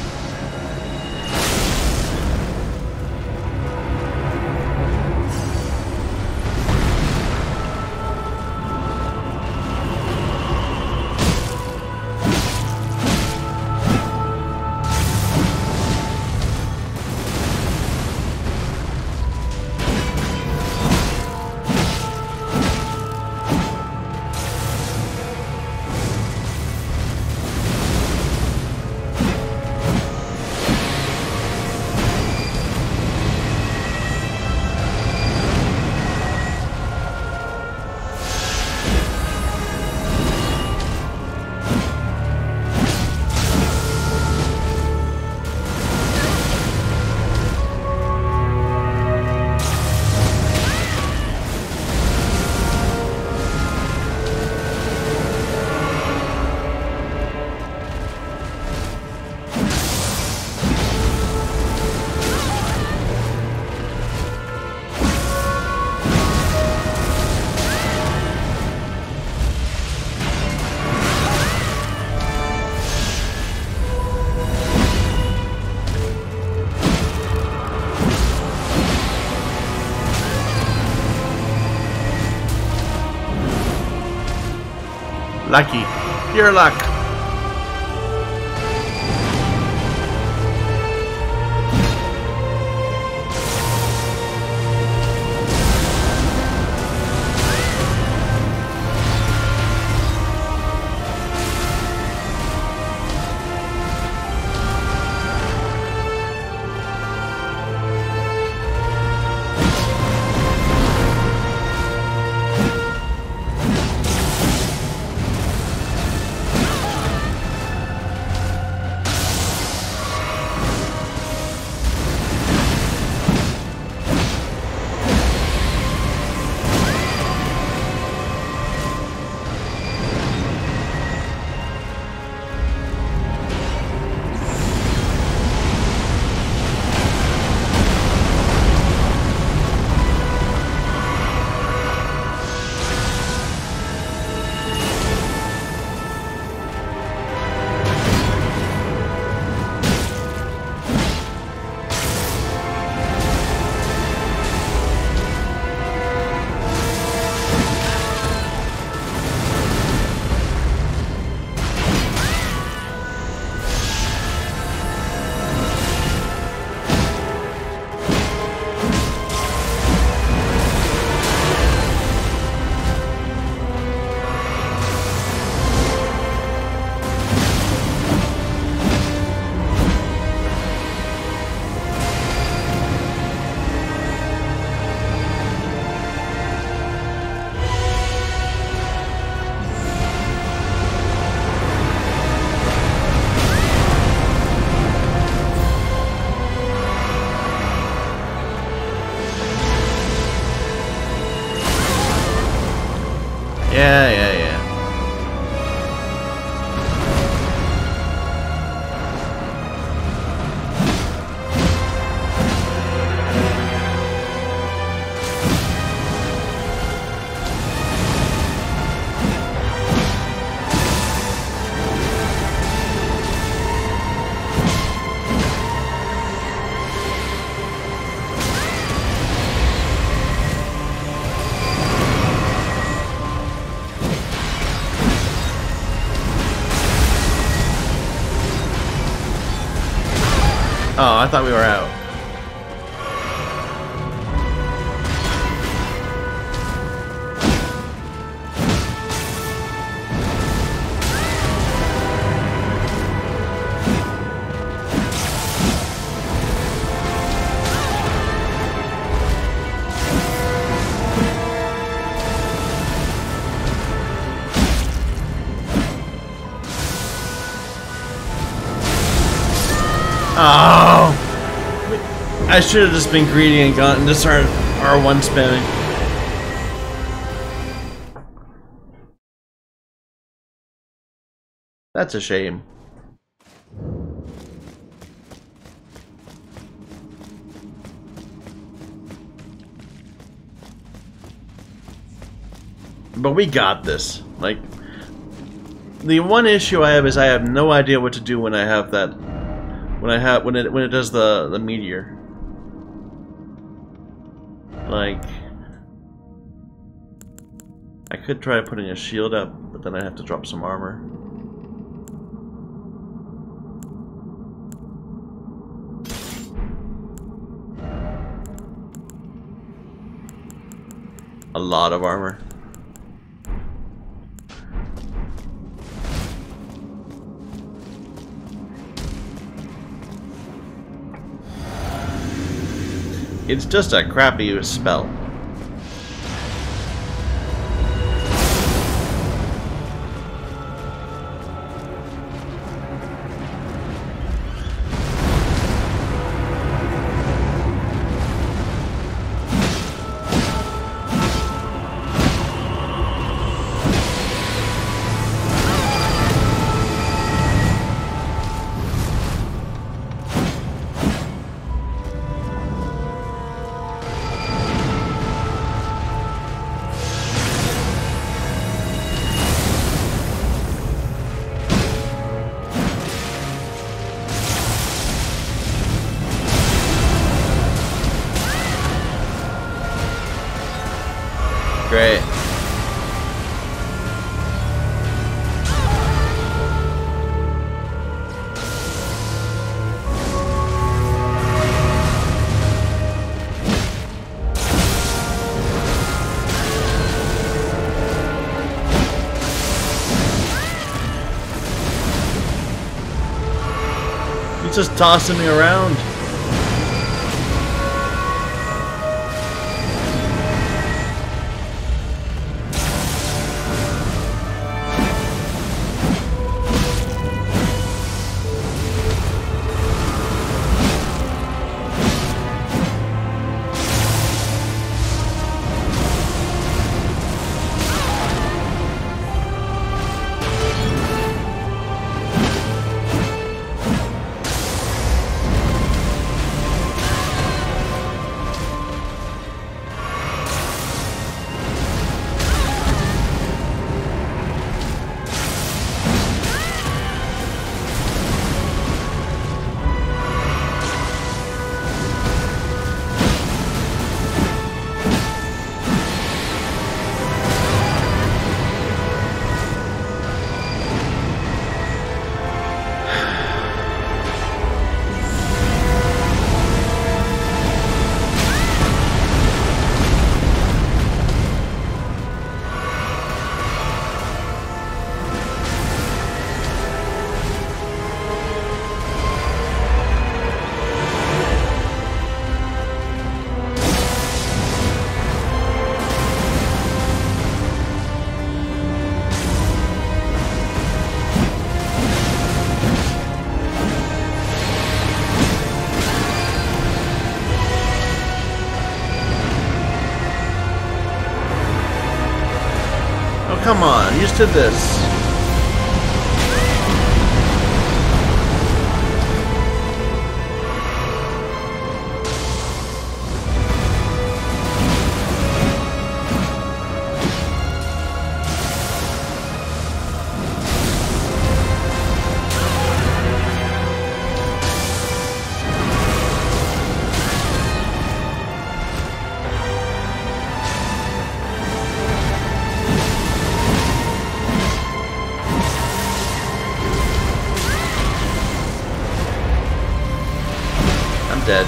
Lucky. Pure luck. Yeah. Oh, I thought we were out. Oh! I should have just been greedy and gotten just R1 spamming. That's a shame. But we got this. Like, the one issue I have is I have no idea what to do when I have that. When it does the meteor. Like, I could try putting a shield up, but then I'd have to drop some armor. A lot of armor. It's just a crappy spell. Great. He's just tossing me around. Come on, used to this. Dead.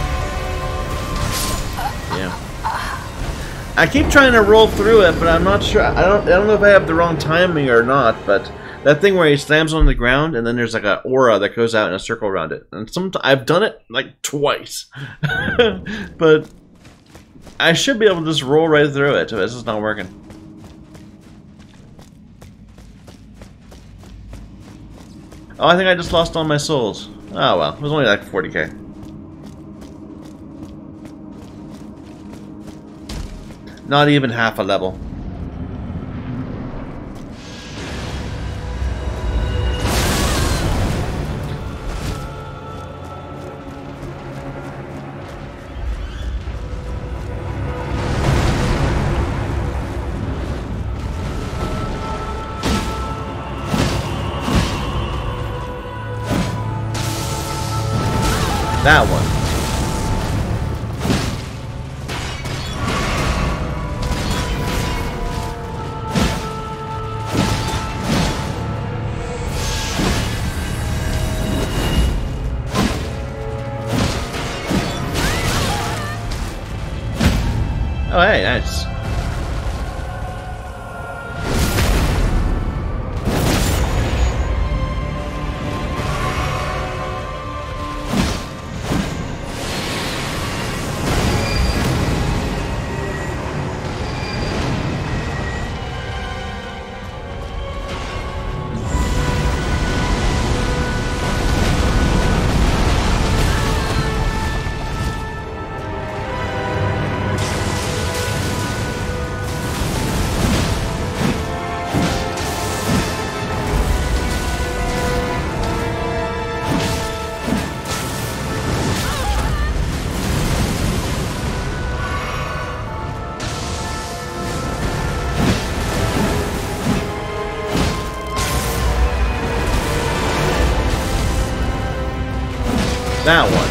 Yeah. I keep trying to roll through it, but I'm not sure. I don't know if I have the wrong timing or not. But that thing where he slams on the ground and then there's like an aura that goes out in a circle around it. And I've done it like twice, but I should be able to just roll right through it. This is not working. Oh, I think I just lost all my souls. Oh well, it was only like 40k. Not even half a level. That one. Oh, hey, nice. That one.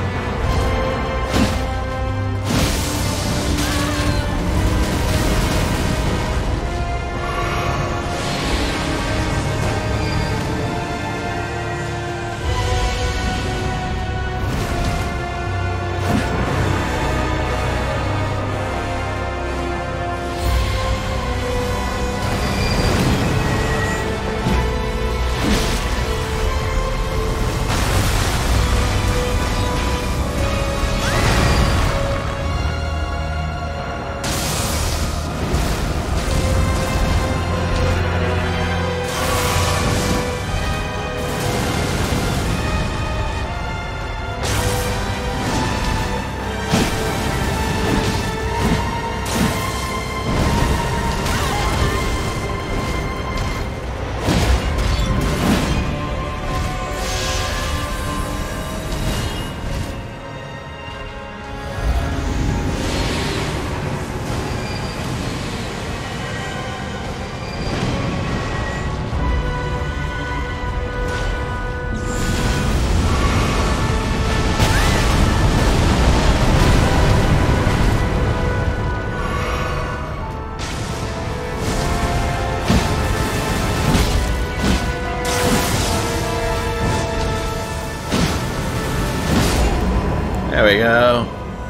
There we go.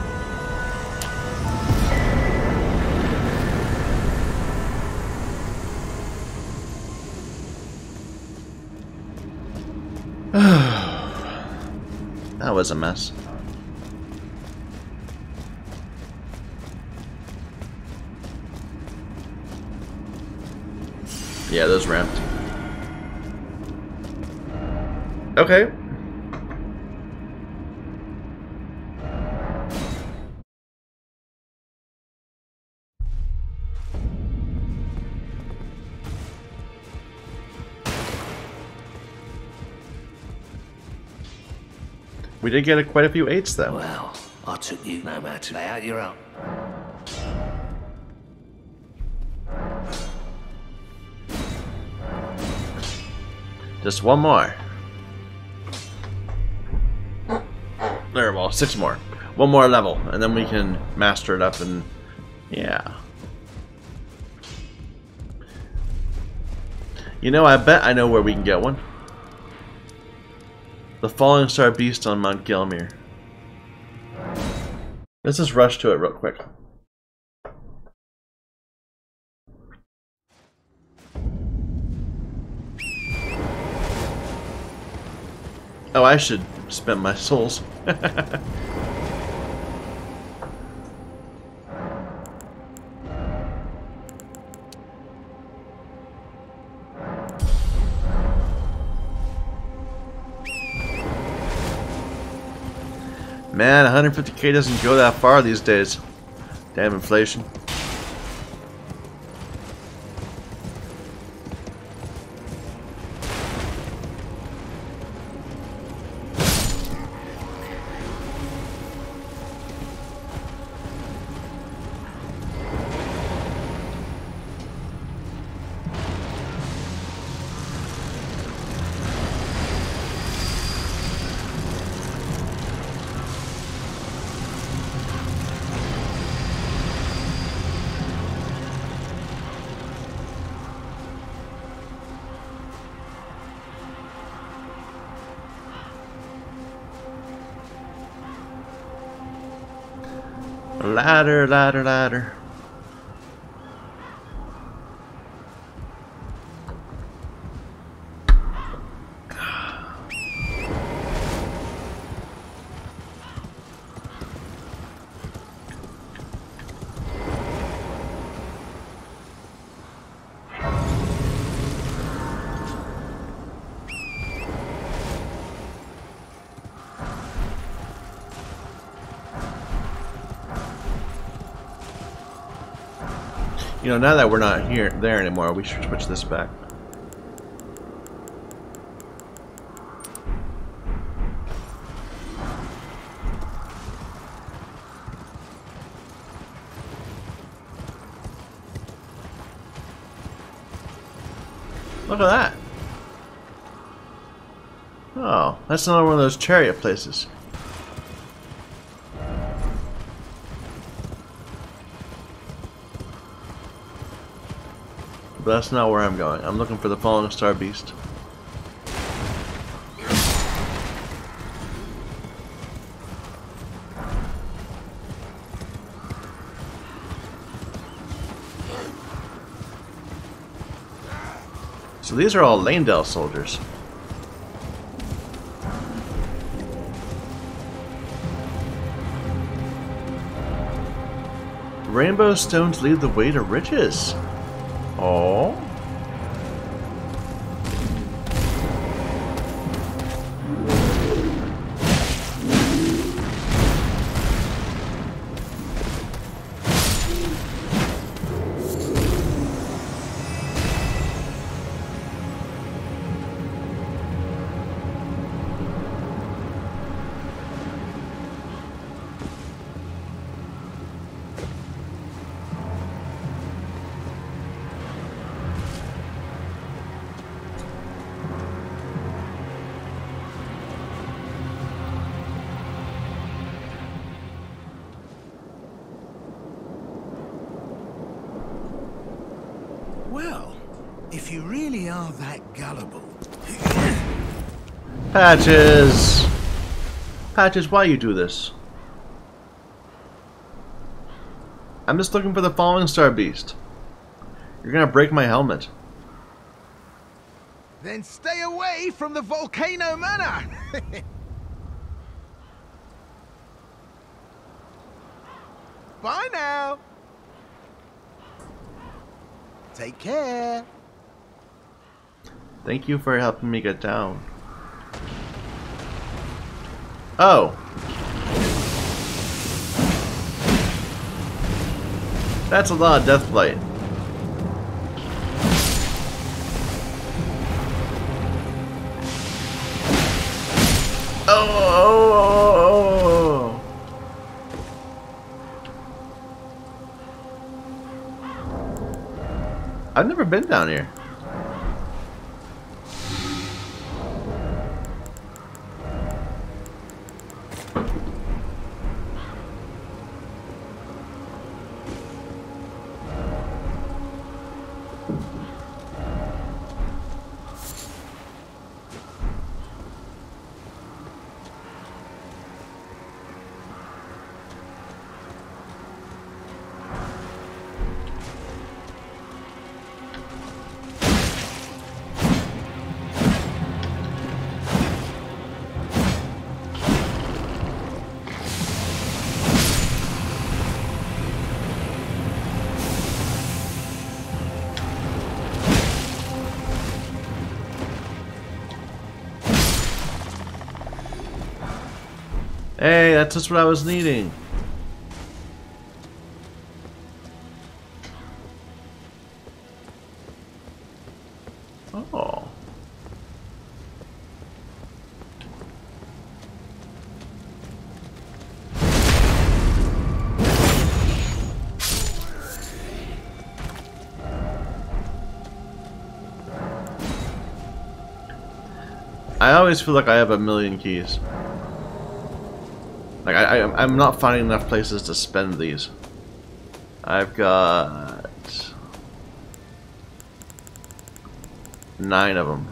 That was a mess. Yeah, those ramped. Okay. We did get quite a few 8s though. Well, I took you no matter. Lay out your own. Just one more. There, well, 6 more. One more level, and then we can master it up and... yeah. You know, I bet I know where we can get one. The Falling Star Beast on Mount Gelmir. Let's just rush to it real quick. Oh, I should spend my souls. Man, 150k doesn't go that far these days. Damn inflation. Ladder, ladder, ladder. You know, now that we're not there anymore, we should switch this back. Look at that. Oh, that's another one of those chariot places. But that's not where I'm going. I'm looking for the Fallen Star Beast. So these are all Lanedale soldiers. Rainbow stones lead the way to riches. Oh. Well, if you really are that gullible... Patches! Patches, why you do this? I'm just looking for the Falling Star Beast. You're gonna break my helmet. Then stay away from the Volcano Manor! Bye now! Take care! Thank you for helping me get down. Oh. That's a lot of Deathblight. Oh. I've never been down here. Hey, that's just what I was needing. Oh. I always feel like I have a million keys. Like I'm not finding enough places to spend these. I've got 9 of them.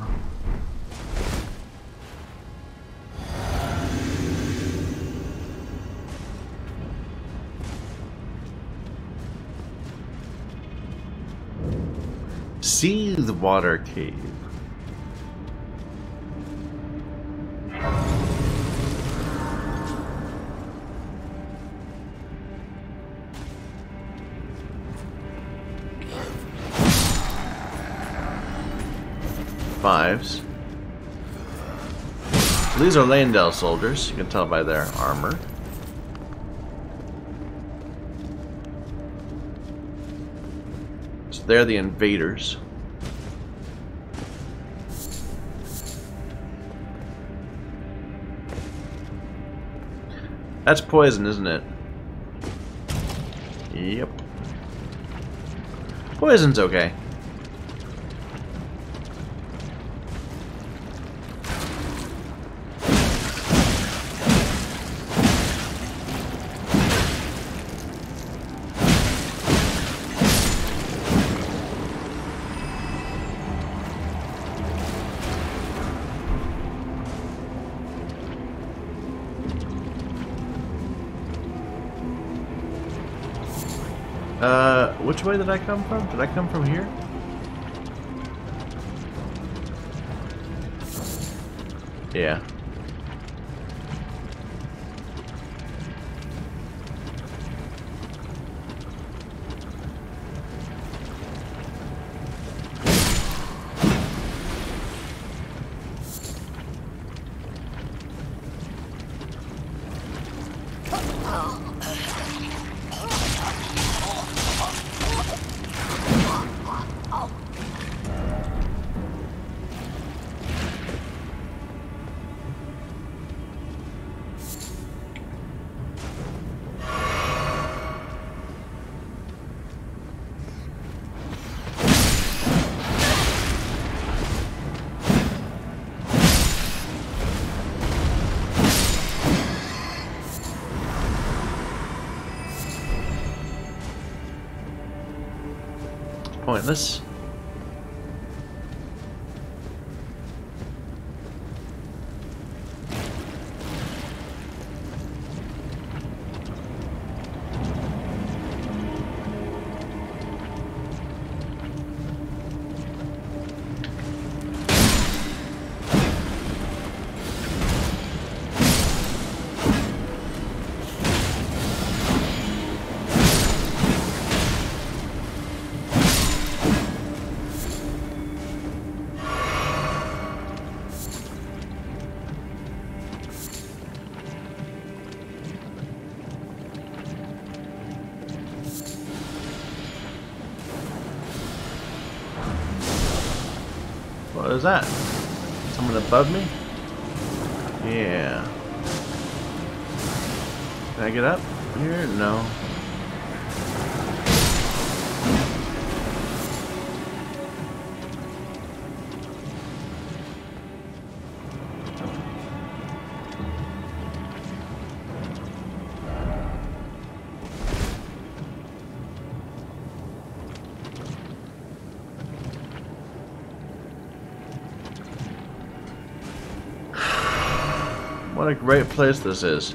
Seethe Water Cave. Fives. These are Landell soldiers, you can tell by their armor. So they're the invaders. That's poison, isn't it? Yep. Poison's okay. Which way did I come from? Did I come from here? Yeah. Pointless. What is that? Someone above me? Yeah. Can I get up here? No. What a great place this is.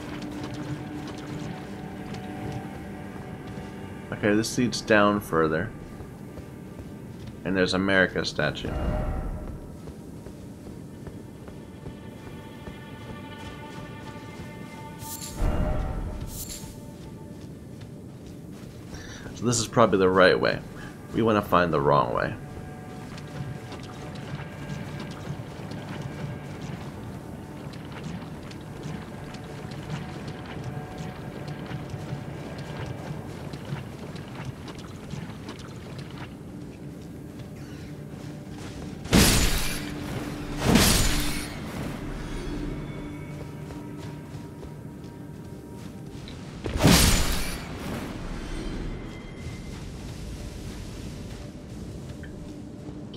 Okay, this leads down further. And there's America statue. So this is probably the right way. We want to find the wrong way.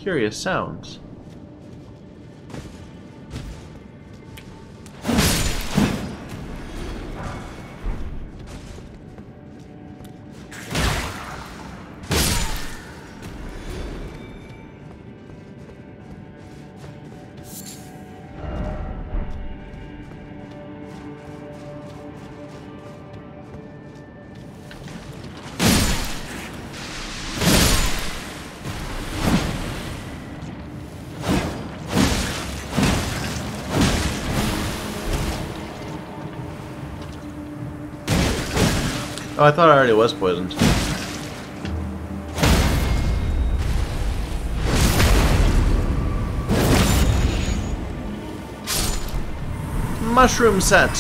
curious sounds. Oh, I thought I already was poisoned. Mushroom set.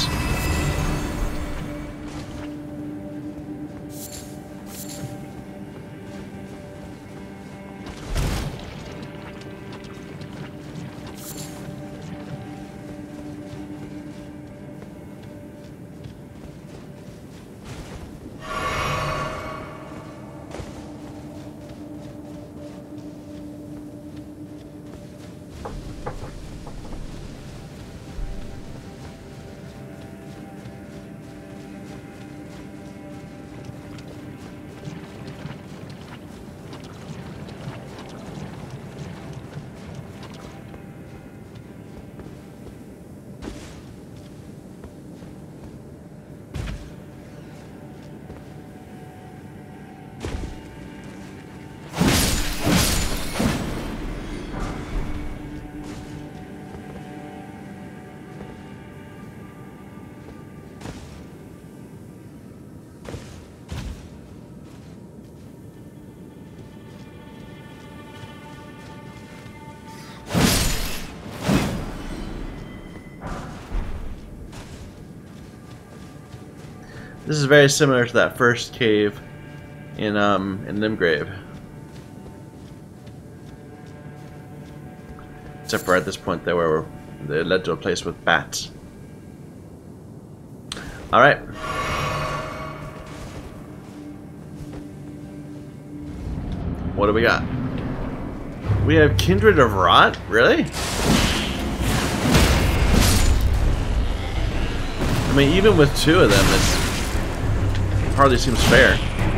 This is very similar to that first cave in Limgrave. Except for at this point there where they led to a place with bats. Alright. What do we got? We have Kindred of Rot? Really? I mean, even with two of them, it hardly seems fair.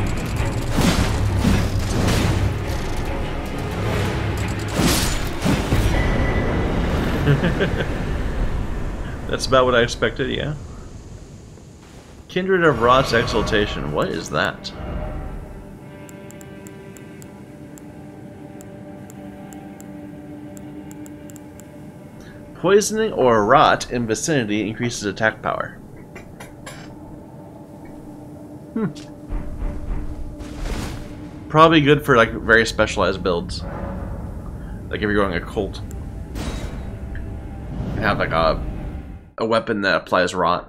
That's about what I expected, yeah. Kindred of Rot's Exaltation. What is that? Poisoning or rot in vicinity increases attack power. Probably good for like very specialized builds. Like if you're going occult. Have like a weapon that applies rot.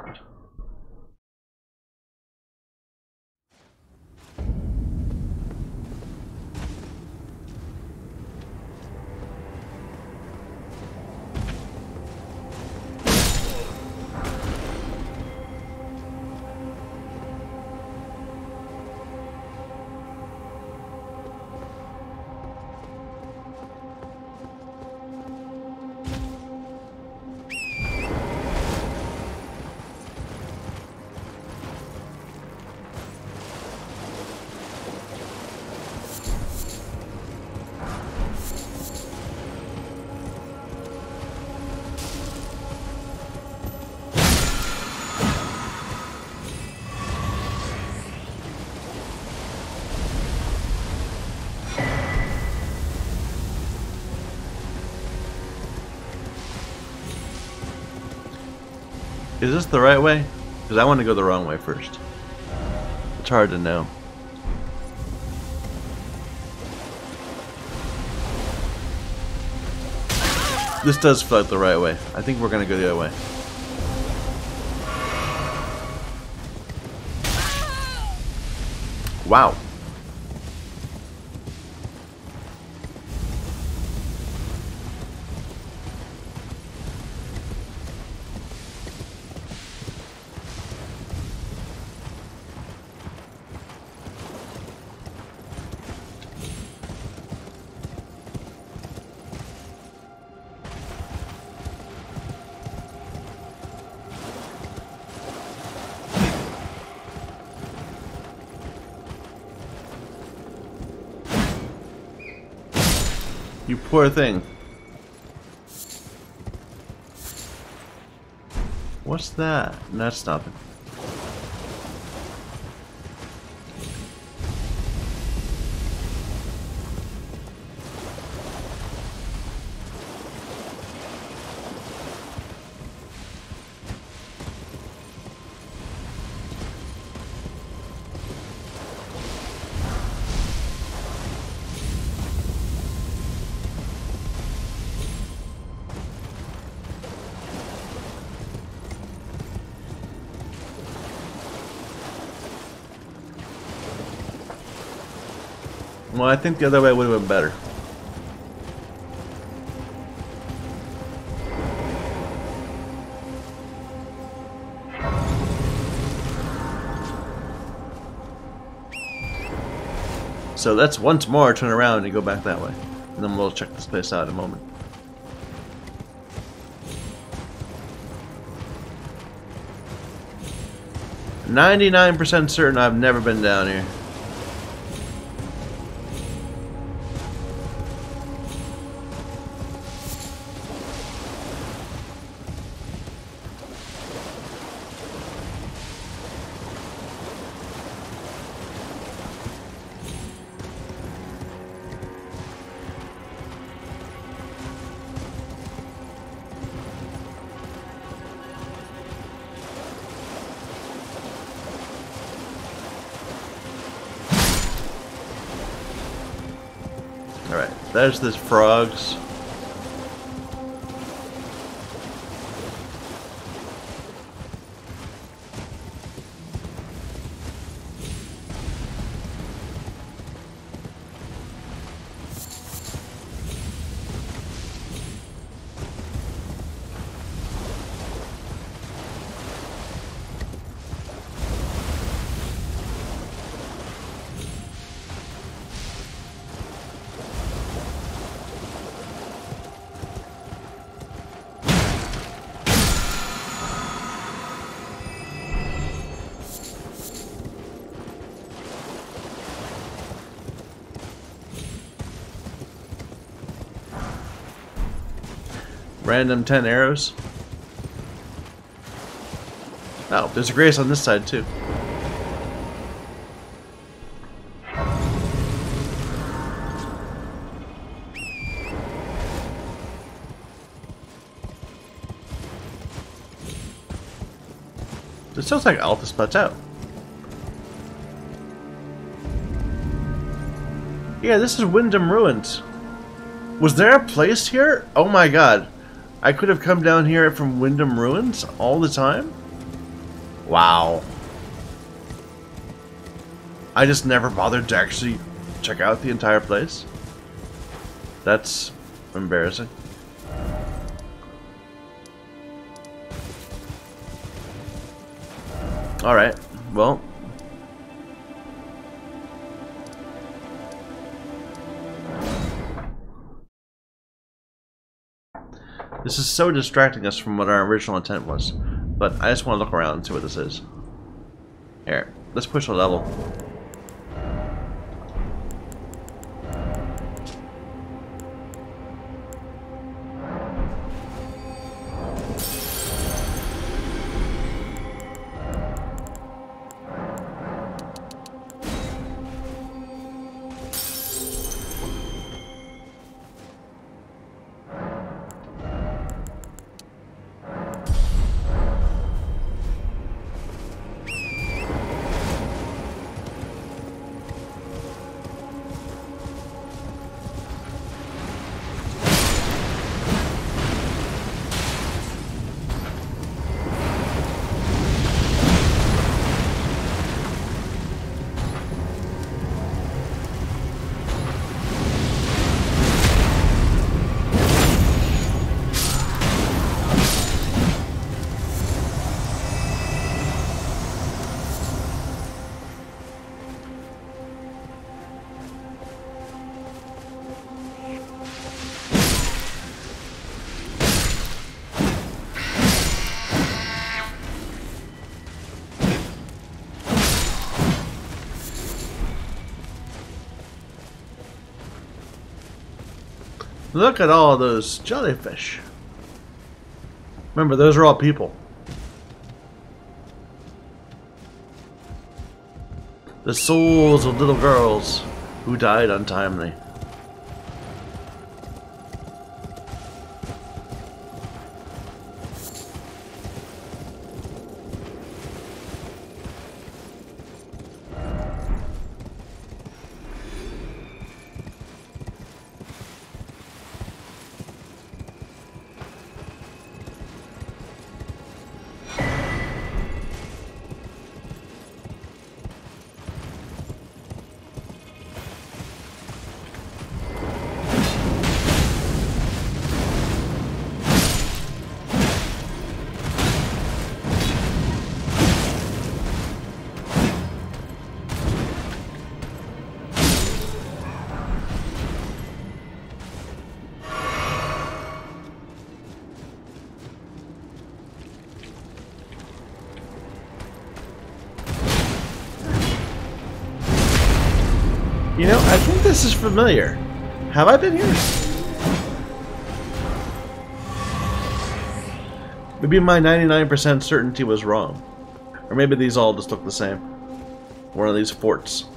Is this the right way? Because I want to go the wrong way first. It's hard to know. This does feel like the right way. I think we're going to go the other way. Wow. You poor thing. What's that? That's nothing. Well, I think the other way would have been better. So let's once more turn around and go back that way. And then we'll check this place out in a moment. "99% certain I've never been down here." Alright, there's this frogs. Random 10 arrows. Oh, there's a grace on this side too. This sounds like Altus Plateau. Yeah, this is Windham Ruins. Was there a place here? Oh my god. I could have come down here from Windham Ruins all the time? Wow. I just never bothered to actually check out the entire place. That's embarrassing. Alright, well. This is so distracting us from what our original intent was. But I just want to look around and see what this is. Here, let's push a level. Look at all those jellyfish. Remember, those are all people. The souls of little girls who died untimely. You know, I think this is familiar. Have I been here? Maybe my 99% certainty was wrong. Or maybe these all just look the same. One of these forts.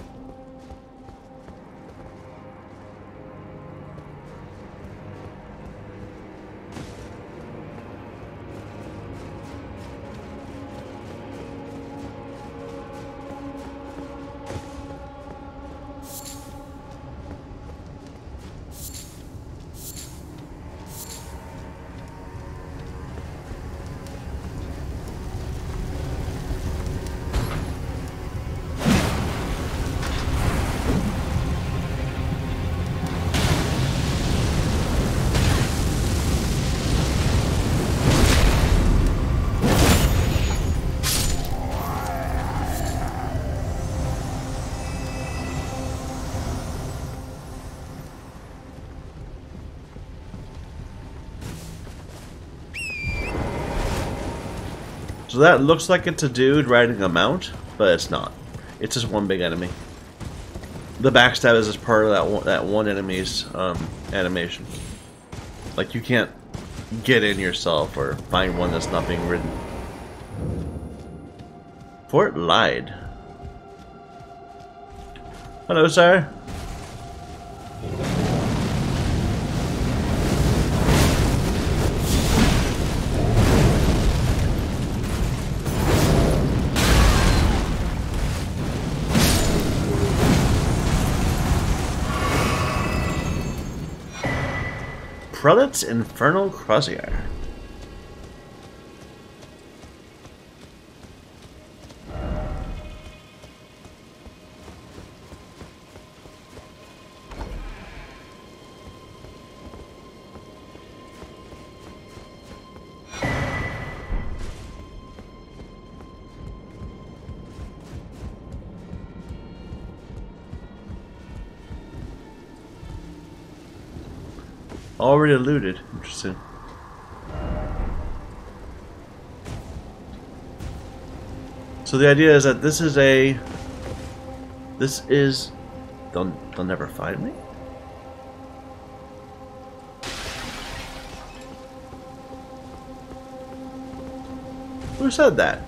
So that looks like it's a dude riding a mount, but it's not. It's just one big enemy. The backstab is just part of that one enemy's animation. Like you can't get in yourself or find one that's not being ridden. Fort lied. Hello, sir. Prelate's Infernal Crozier. Already looted. Interesting. So the idea is that this is they'll never find me? Who said that?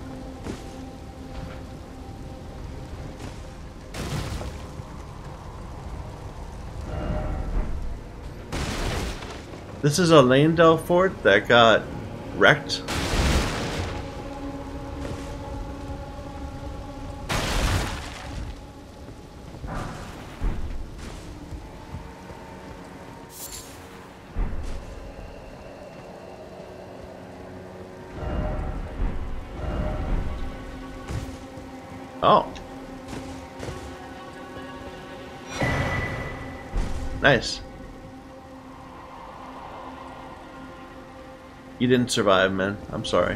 This is a Lanedale fort that got wrecked. Oh. Nice. You didn't survive, man. I'm sorry.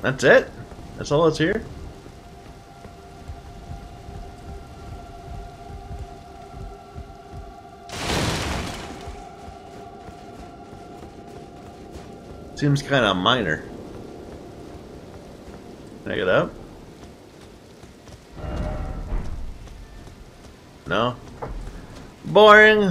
That's it? That's all that's here? Seems kind of minor. Can I get up? No? Boring!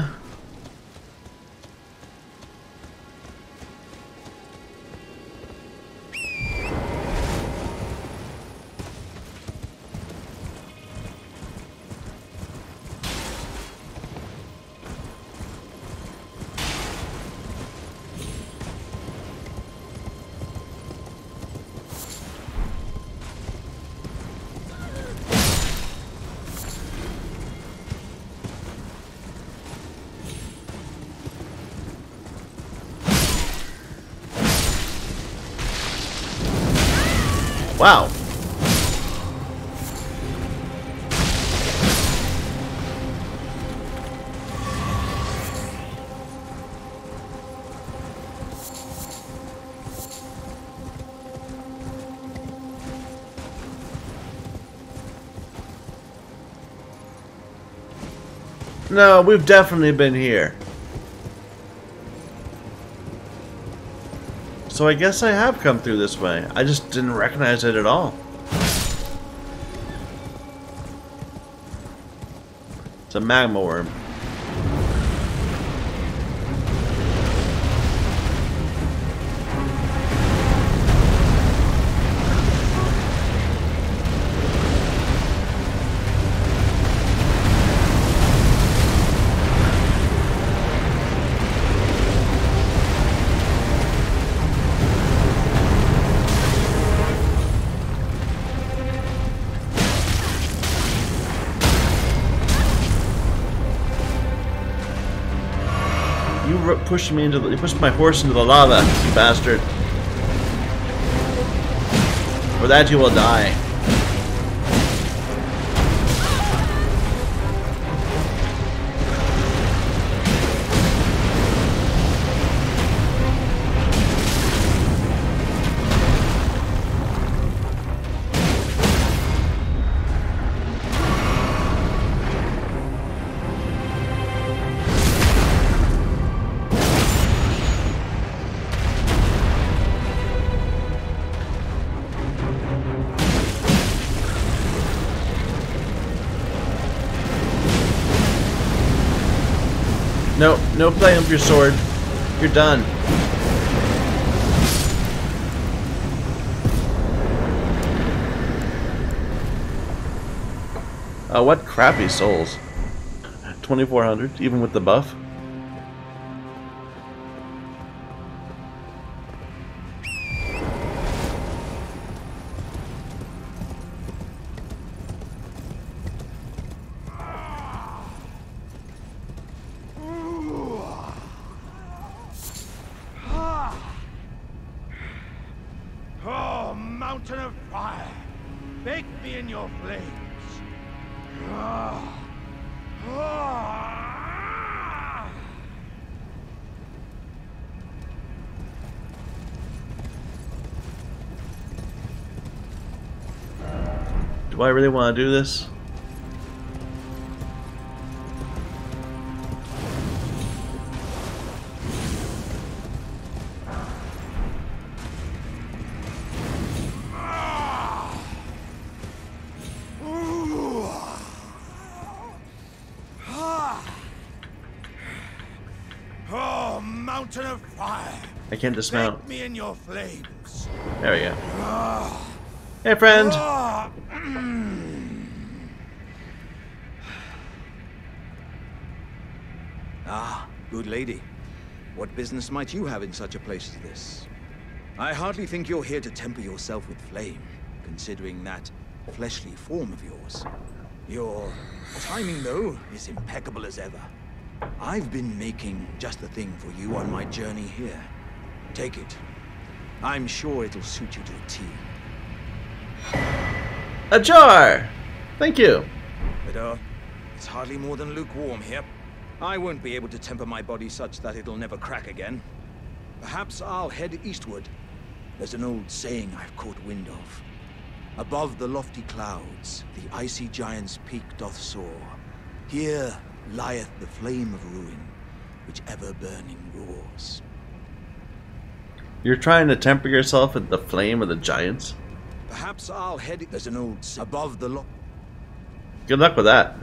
Wow. No, we've definitely been here. So I guess I have come through this way. I just didn't recognize it at all. It's a magma worm. You pushed my horse into the lava, you bastard. For that you will die. No, no playing with your sword. You're done. What crappy souls. 2400, even with the buff. Mountain of fire, bake me in your flames. Do I really want to do this? Mountain of fire. I can't dismount. Bake me in your flames. There we go. Hey, friend. Ah, good lady. What business might you have in such a place as this? I hardly think you're here to temper yourself with flame, considering that fleshly form of yours. Your timing, though, is impeccable as ever. I've been making just the thing for you on my journey here. Take it. I'm sure it'll suit you to a T. A jar! Thank you. But, it's hardly more than lukewarm here. I won't be able to temper my body such that it'll never crack again. Perhaps I'll head eastward. There's an old saying I've caught wind of. Above the lofty clouds, the icy giant's peak doth soar. Here lieth the flame of ruin, which ever-burning roars. You're trying to temper yourself at the flame of the giants? Perhaps I'll head... There's an old saying. Above the Good luck with that.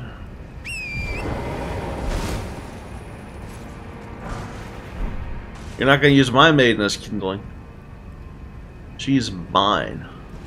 You're not going to use my maiden as kindling. She's mine.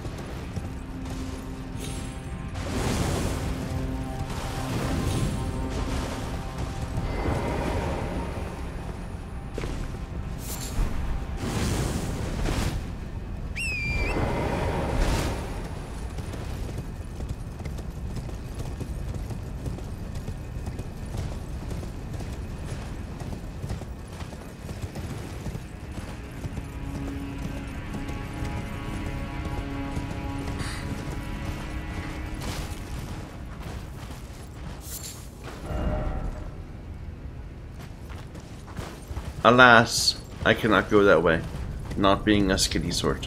Alas, I cannot go that way, not being a skitty sort.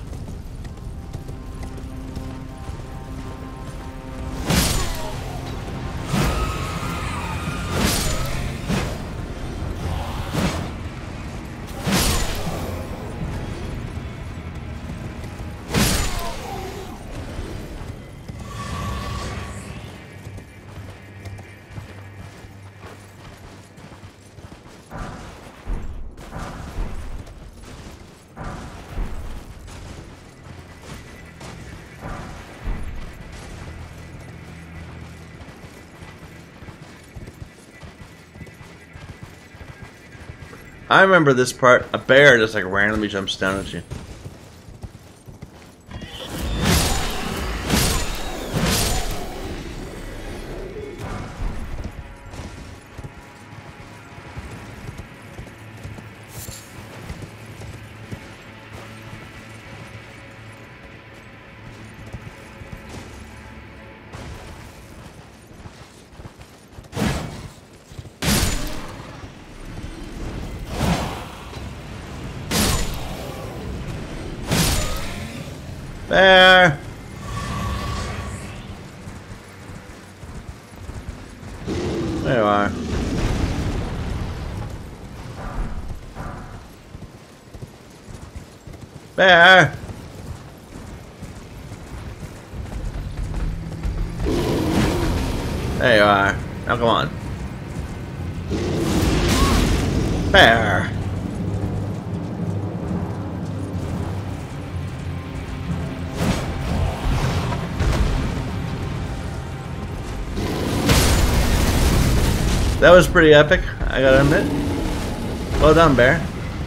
I remember this part. A bear just like randomly jumps down at you. Bear! There you are. Bear! There you are. Now come on. Bear! That was pretty epic, I gotta admit. Well done, bear.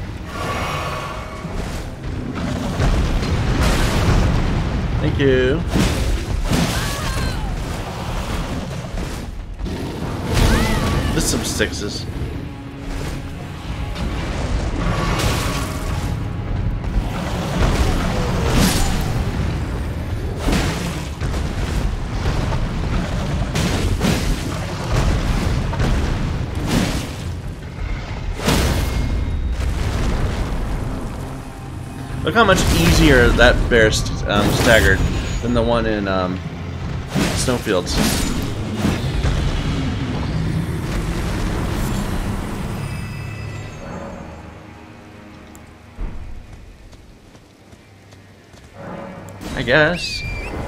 Thank you. Just some sixes. Look how much easier that bear staggered than the one in Snowfields. I guess.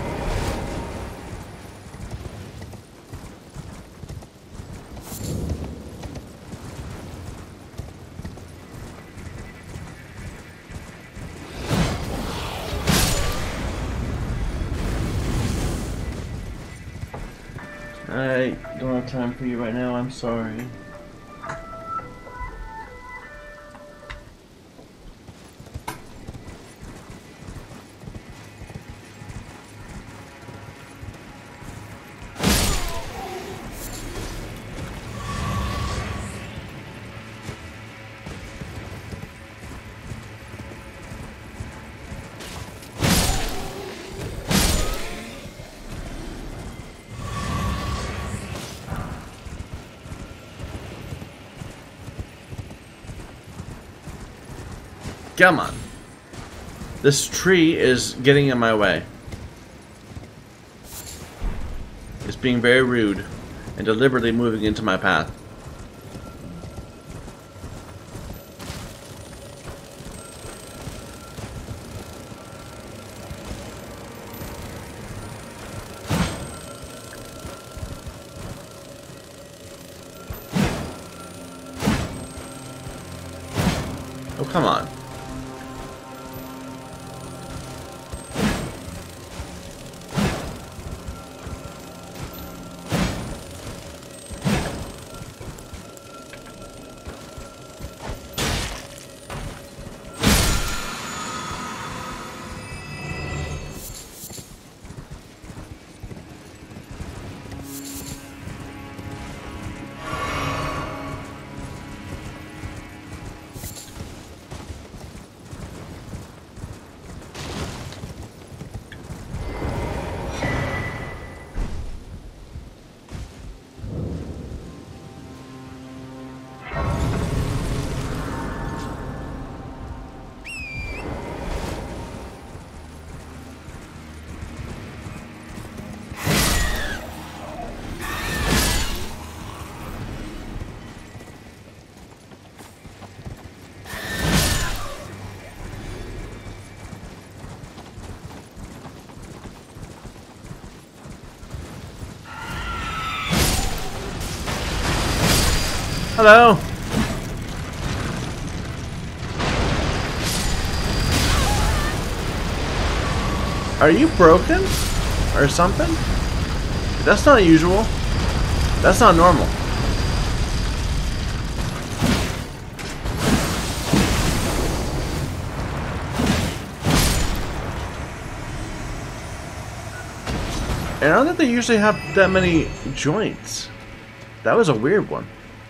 I don't have time for you right now, I'm sorry. Come on. This tree is getting in my way. It's being very rude and deliberately moving into my path. Oh, come on. Hello. Are you broken? Or something? That's not usual. That's not normal. And I don't think they usually have that many joints. That was a weird one.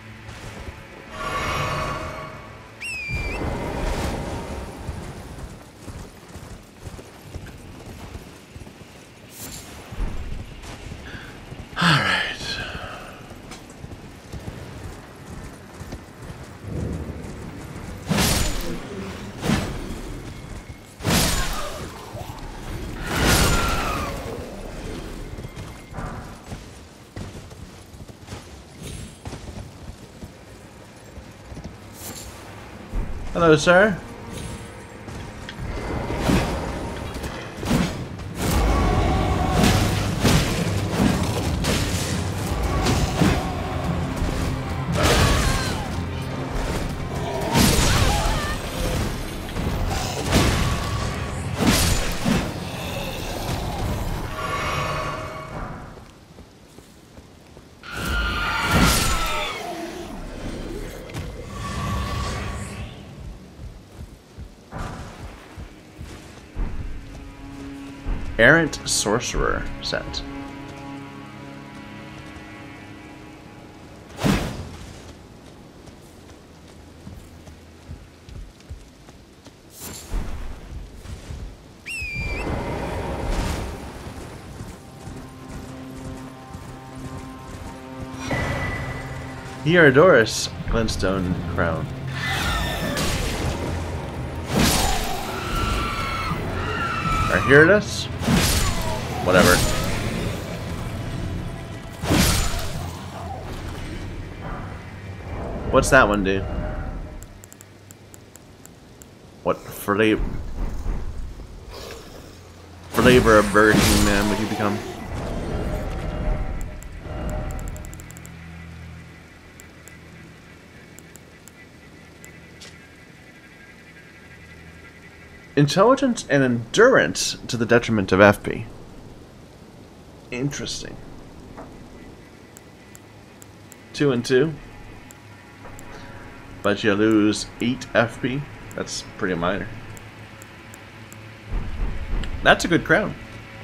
Hello, sir. Errant Sorcerer set. Hierodorus Glintstone Crown. Or Hierodus? Whatever. What's that one do? What flavor of Burger King Man would you become? Intelligence and endurance to the detriment of FP. Interesting. 2 and 2. But you lose 8 FP. That's pretty minor. That's a good crown.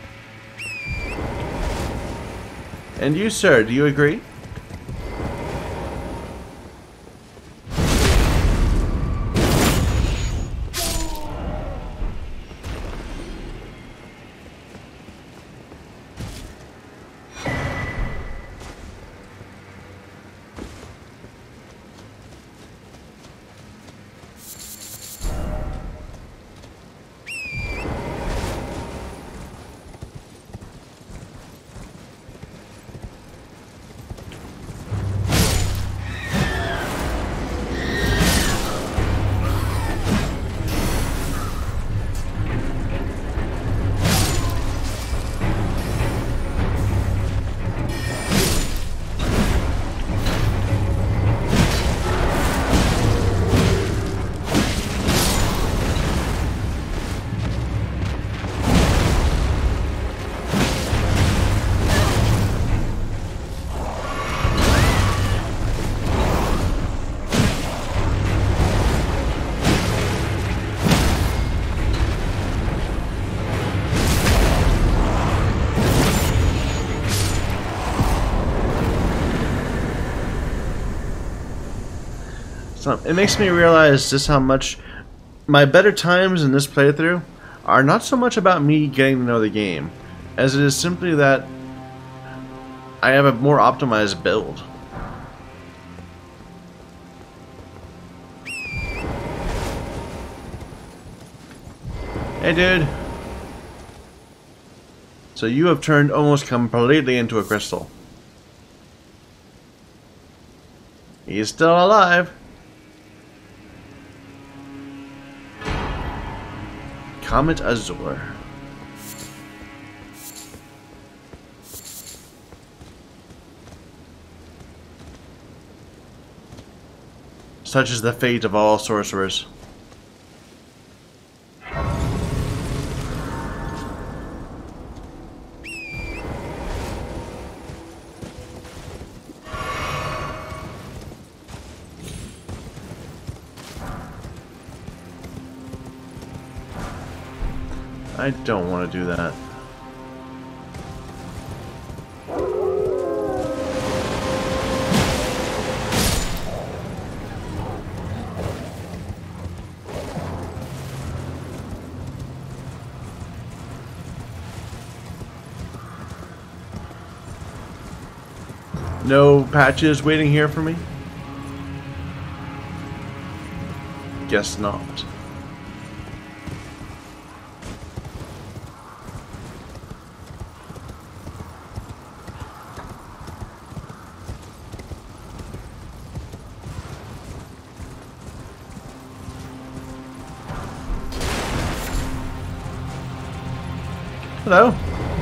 And you, sir, do you agree? it makes me realize just how much my better times in this playthrough are not so much about me getting to know the game, as it is simply that I have a more optimized build. Hey dude. So you have turned almost completely into a crystal. He's still alive. Comet Azure. Such is the fate of all sorcerers. I don't want to do that. No patches waiting here for me? Guess not. Hello.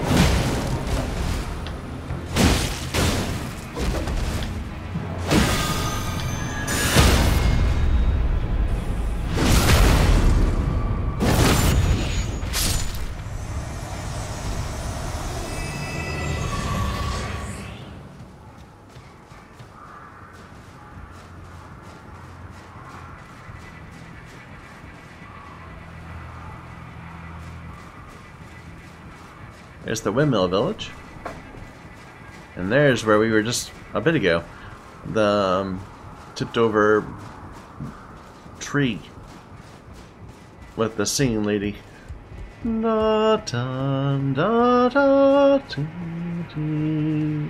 There's the Windmill Village. And there's where we were just a bit ago. The tipped over tree with the singing lady. Da, da, da, da, doo, doo.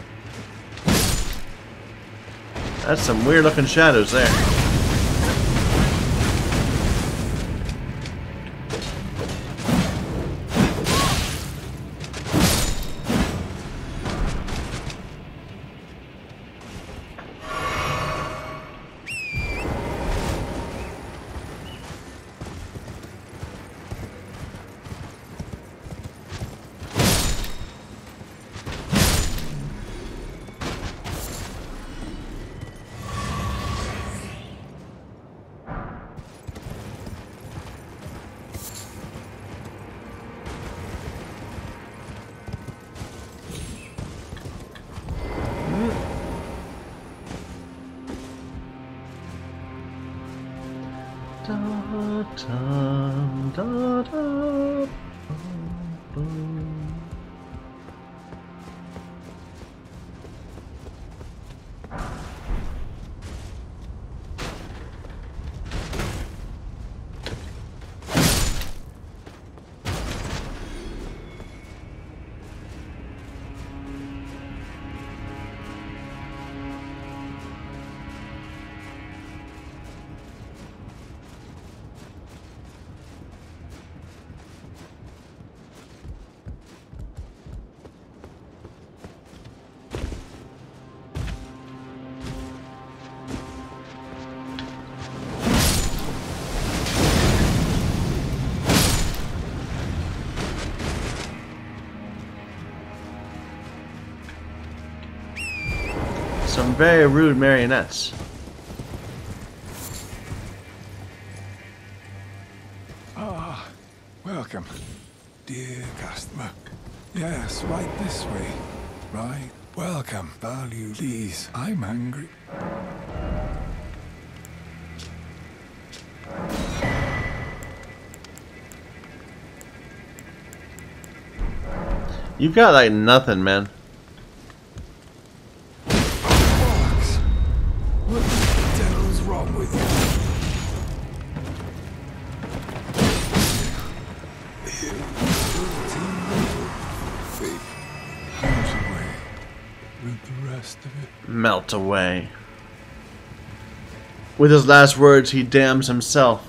That's some weird looking shadows there. Da, da, da, da, boom. Some very rude marionettes. Ah, welcome, dear customer. Yes, right this way. Right, welcome, value, please. I'm hungry. You've got like nothing, man. What the devil's wrong with fate moves away with the rest of it. Melt away. With his last words, he damns himself.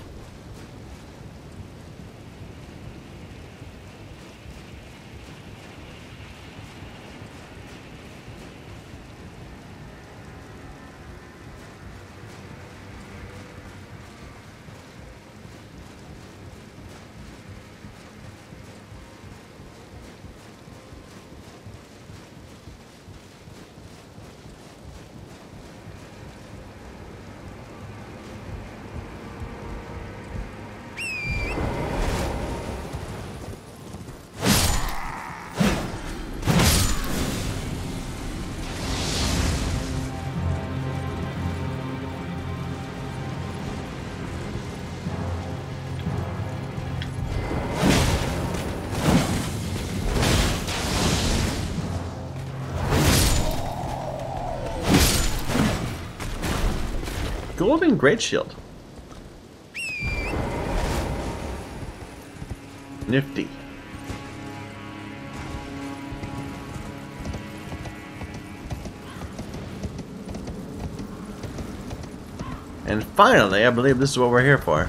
Golden Great Shield. Nifty. And finally, I believe this is what we're here for.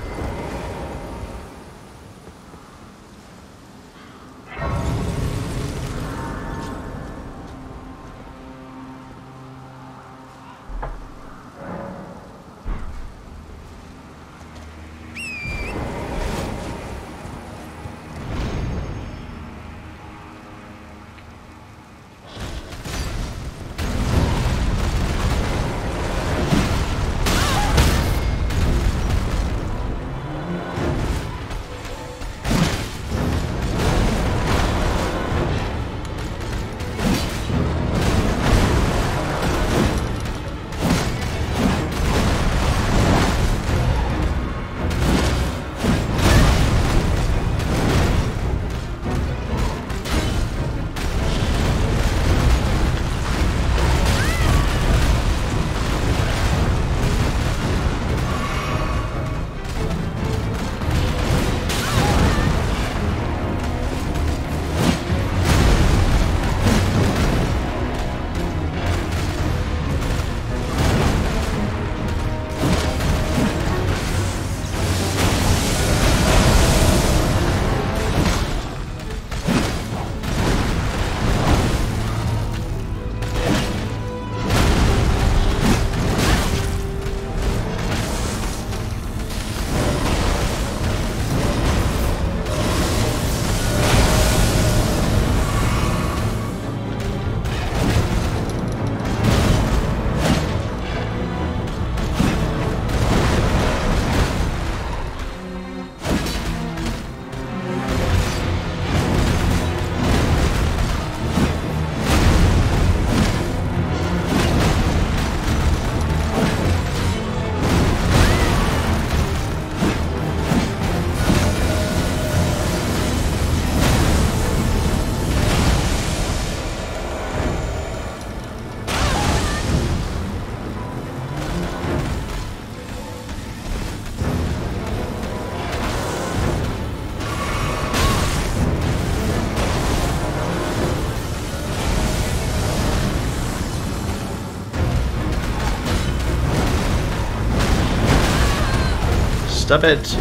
Stop it.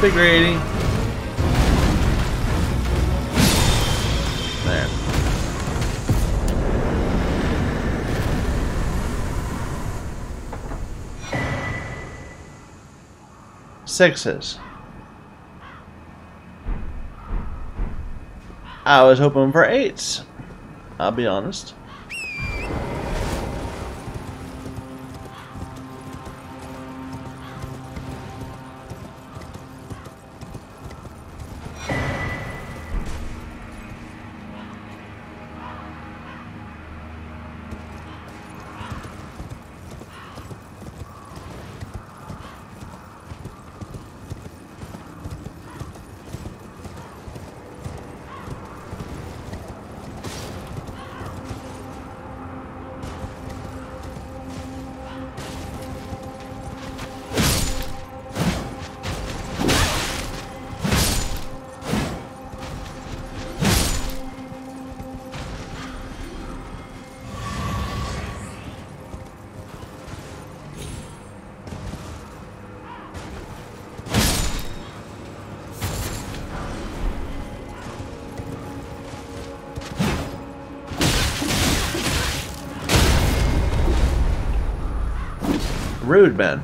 Don't be greedy. There. Sixes. I was hoping for eights. I'll be honest. Rude, man.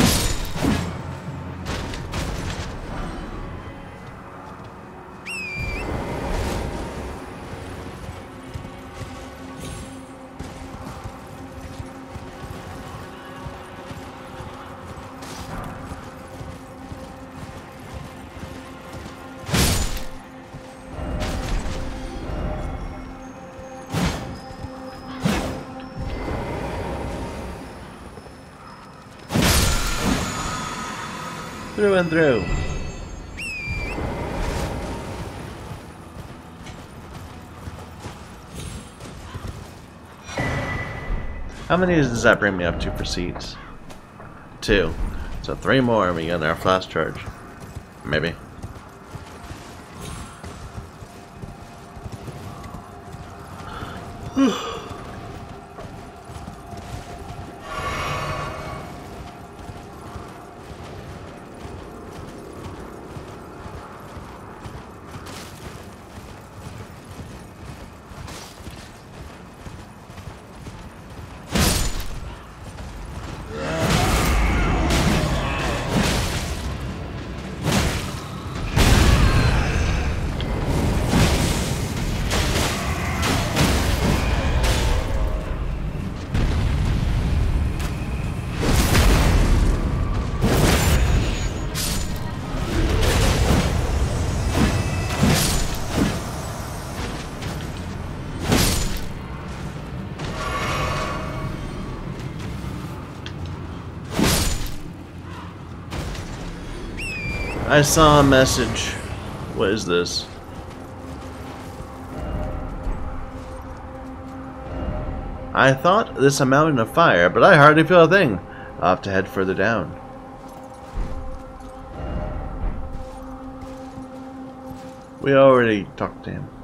Through and through. How many does that bring me up to for seeds? 2. So 3 more and we get our flash charge. Maybe. I saw a message. What is this? I thought this a mountain of fire, but I hardly feel a thing. I'll have to head further down. We already talked to him.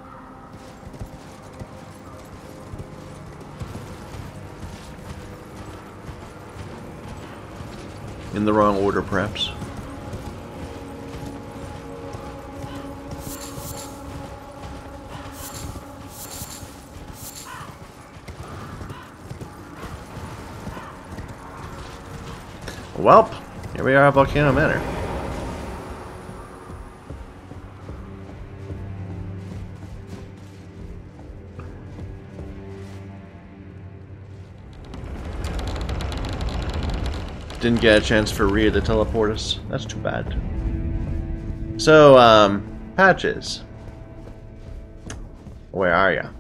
In the wrong order, perhaps. Welp, here we are at Volcano Manor. Didn't get a chance for Rhea to teleport us. That's too bad. So, Patches. Where are ya?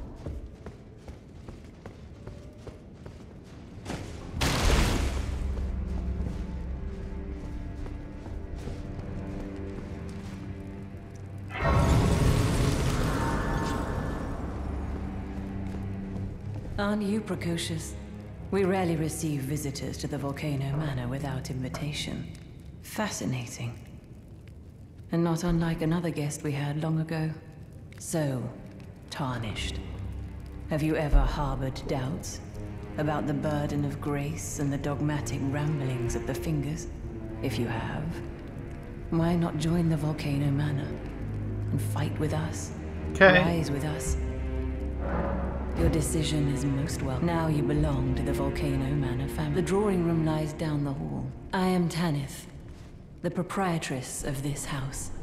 Aren't you precocious? We rarely receive visitors to the Volcano Manor without invitation. Fascinating. And not unlike another guest we had long ago. So, tarnished. Have you ever harbored doubts about the burden of grace and the dogmatic ramblings of the Fingers? If you have, Why not join the Volcano Manor and fight with us? Okay. Rise with us. Your decision is most welcome. Now you belong to the Volcano Manor family. The drawing room lies down the hall. I am Tanith, the proprietress of this house.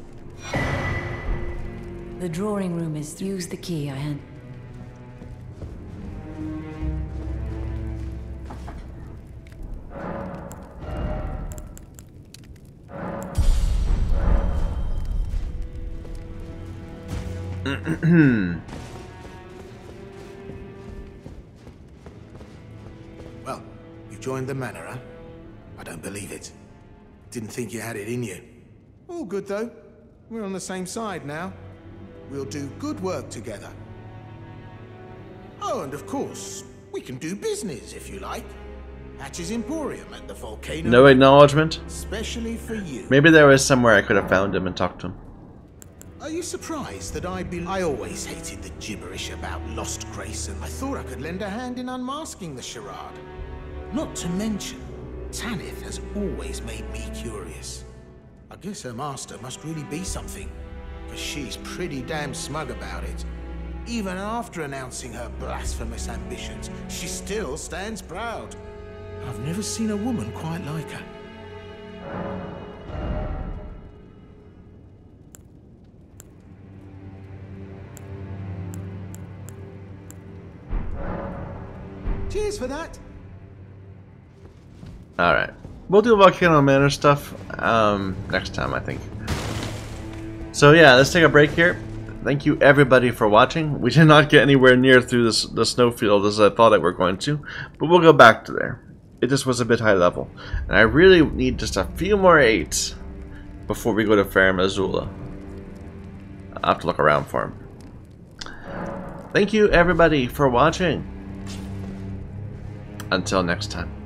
The drawing room is... Use the key I hand... Well, you joined the manor, huh? I don't believe it. Didn't think you had it in you. All good, though. We're on the same side now. We'll do good work together. Oh, and of course, we can do business, if you like. Hatch's Emporium at the Volcano. No acknowledgement? Especially for you. Maybe there was somewhere I could have found him and talked to him. Are you surprised that I always hated the gibberish about lost grace, and I thought I could lend a hand in unmasking the charade. Not to mention, Tanith has always made me curious. I guess her master must really be something, because she's pretty damn smug about it. Even after announcing her blasphemous ambitions, she still stands proud. I've never seen a woman quite like her. Cheers for that. Alright. We'll do Volcano Manor stuff next time, I think. So yeah, let's take a break here. Thank you everybody for watching. We did not get anywhere near through the snowfield as I thought I were going to, but we'll go back to there. It just was a bit high level. And I really need just a few more 8s before we go to Farum Azula. I'll have to look around for him. Thank you everybody for watching. Until next time.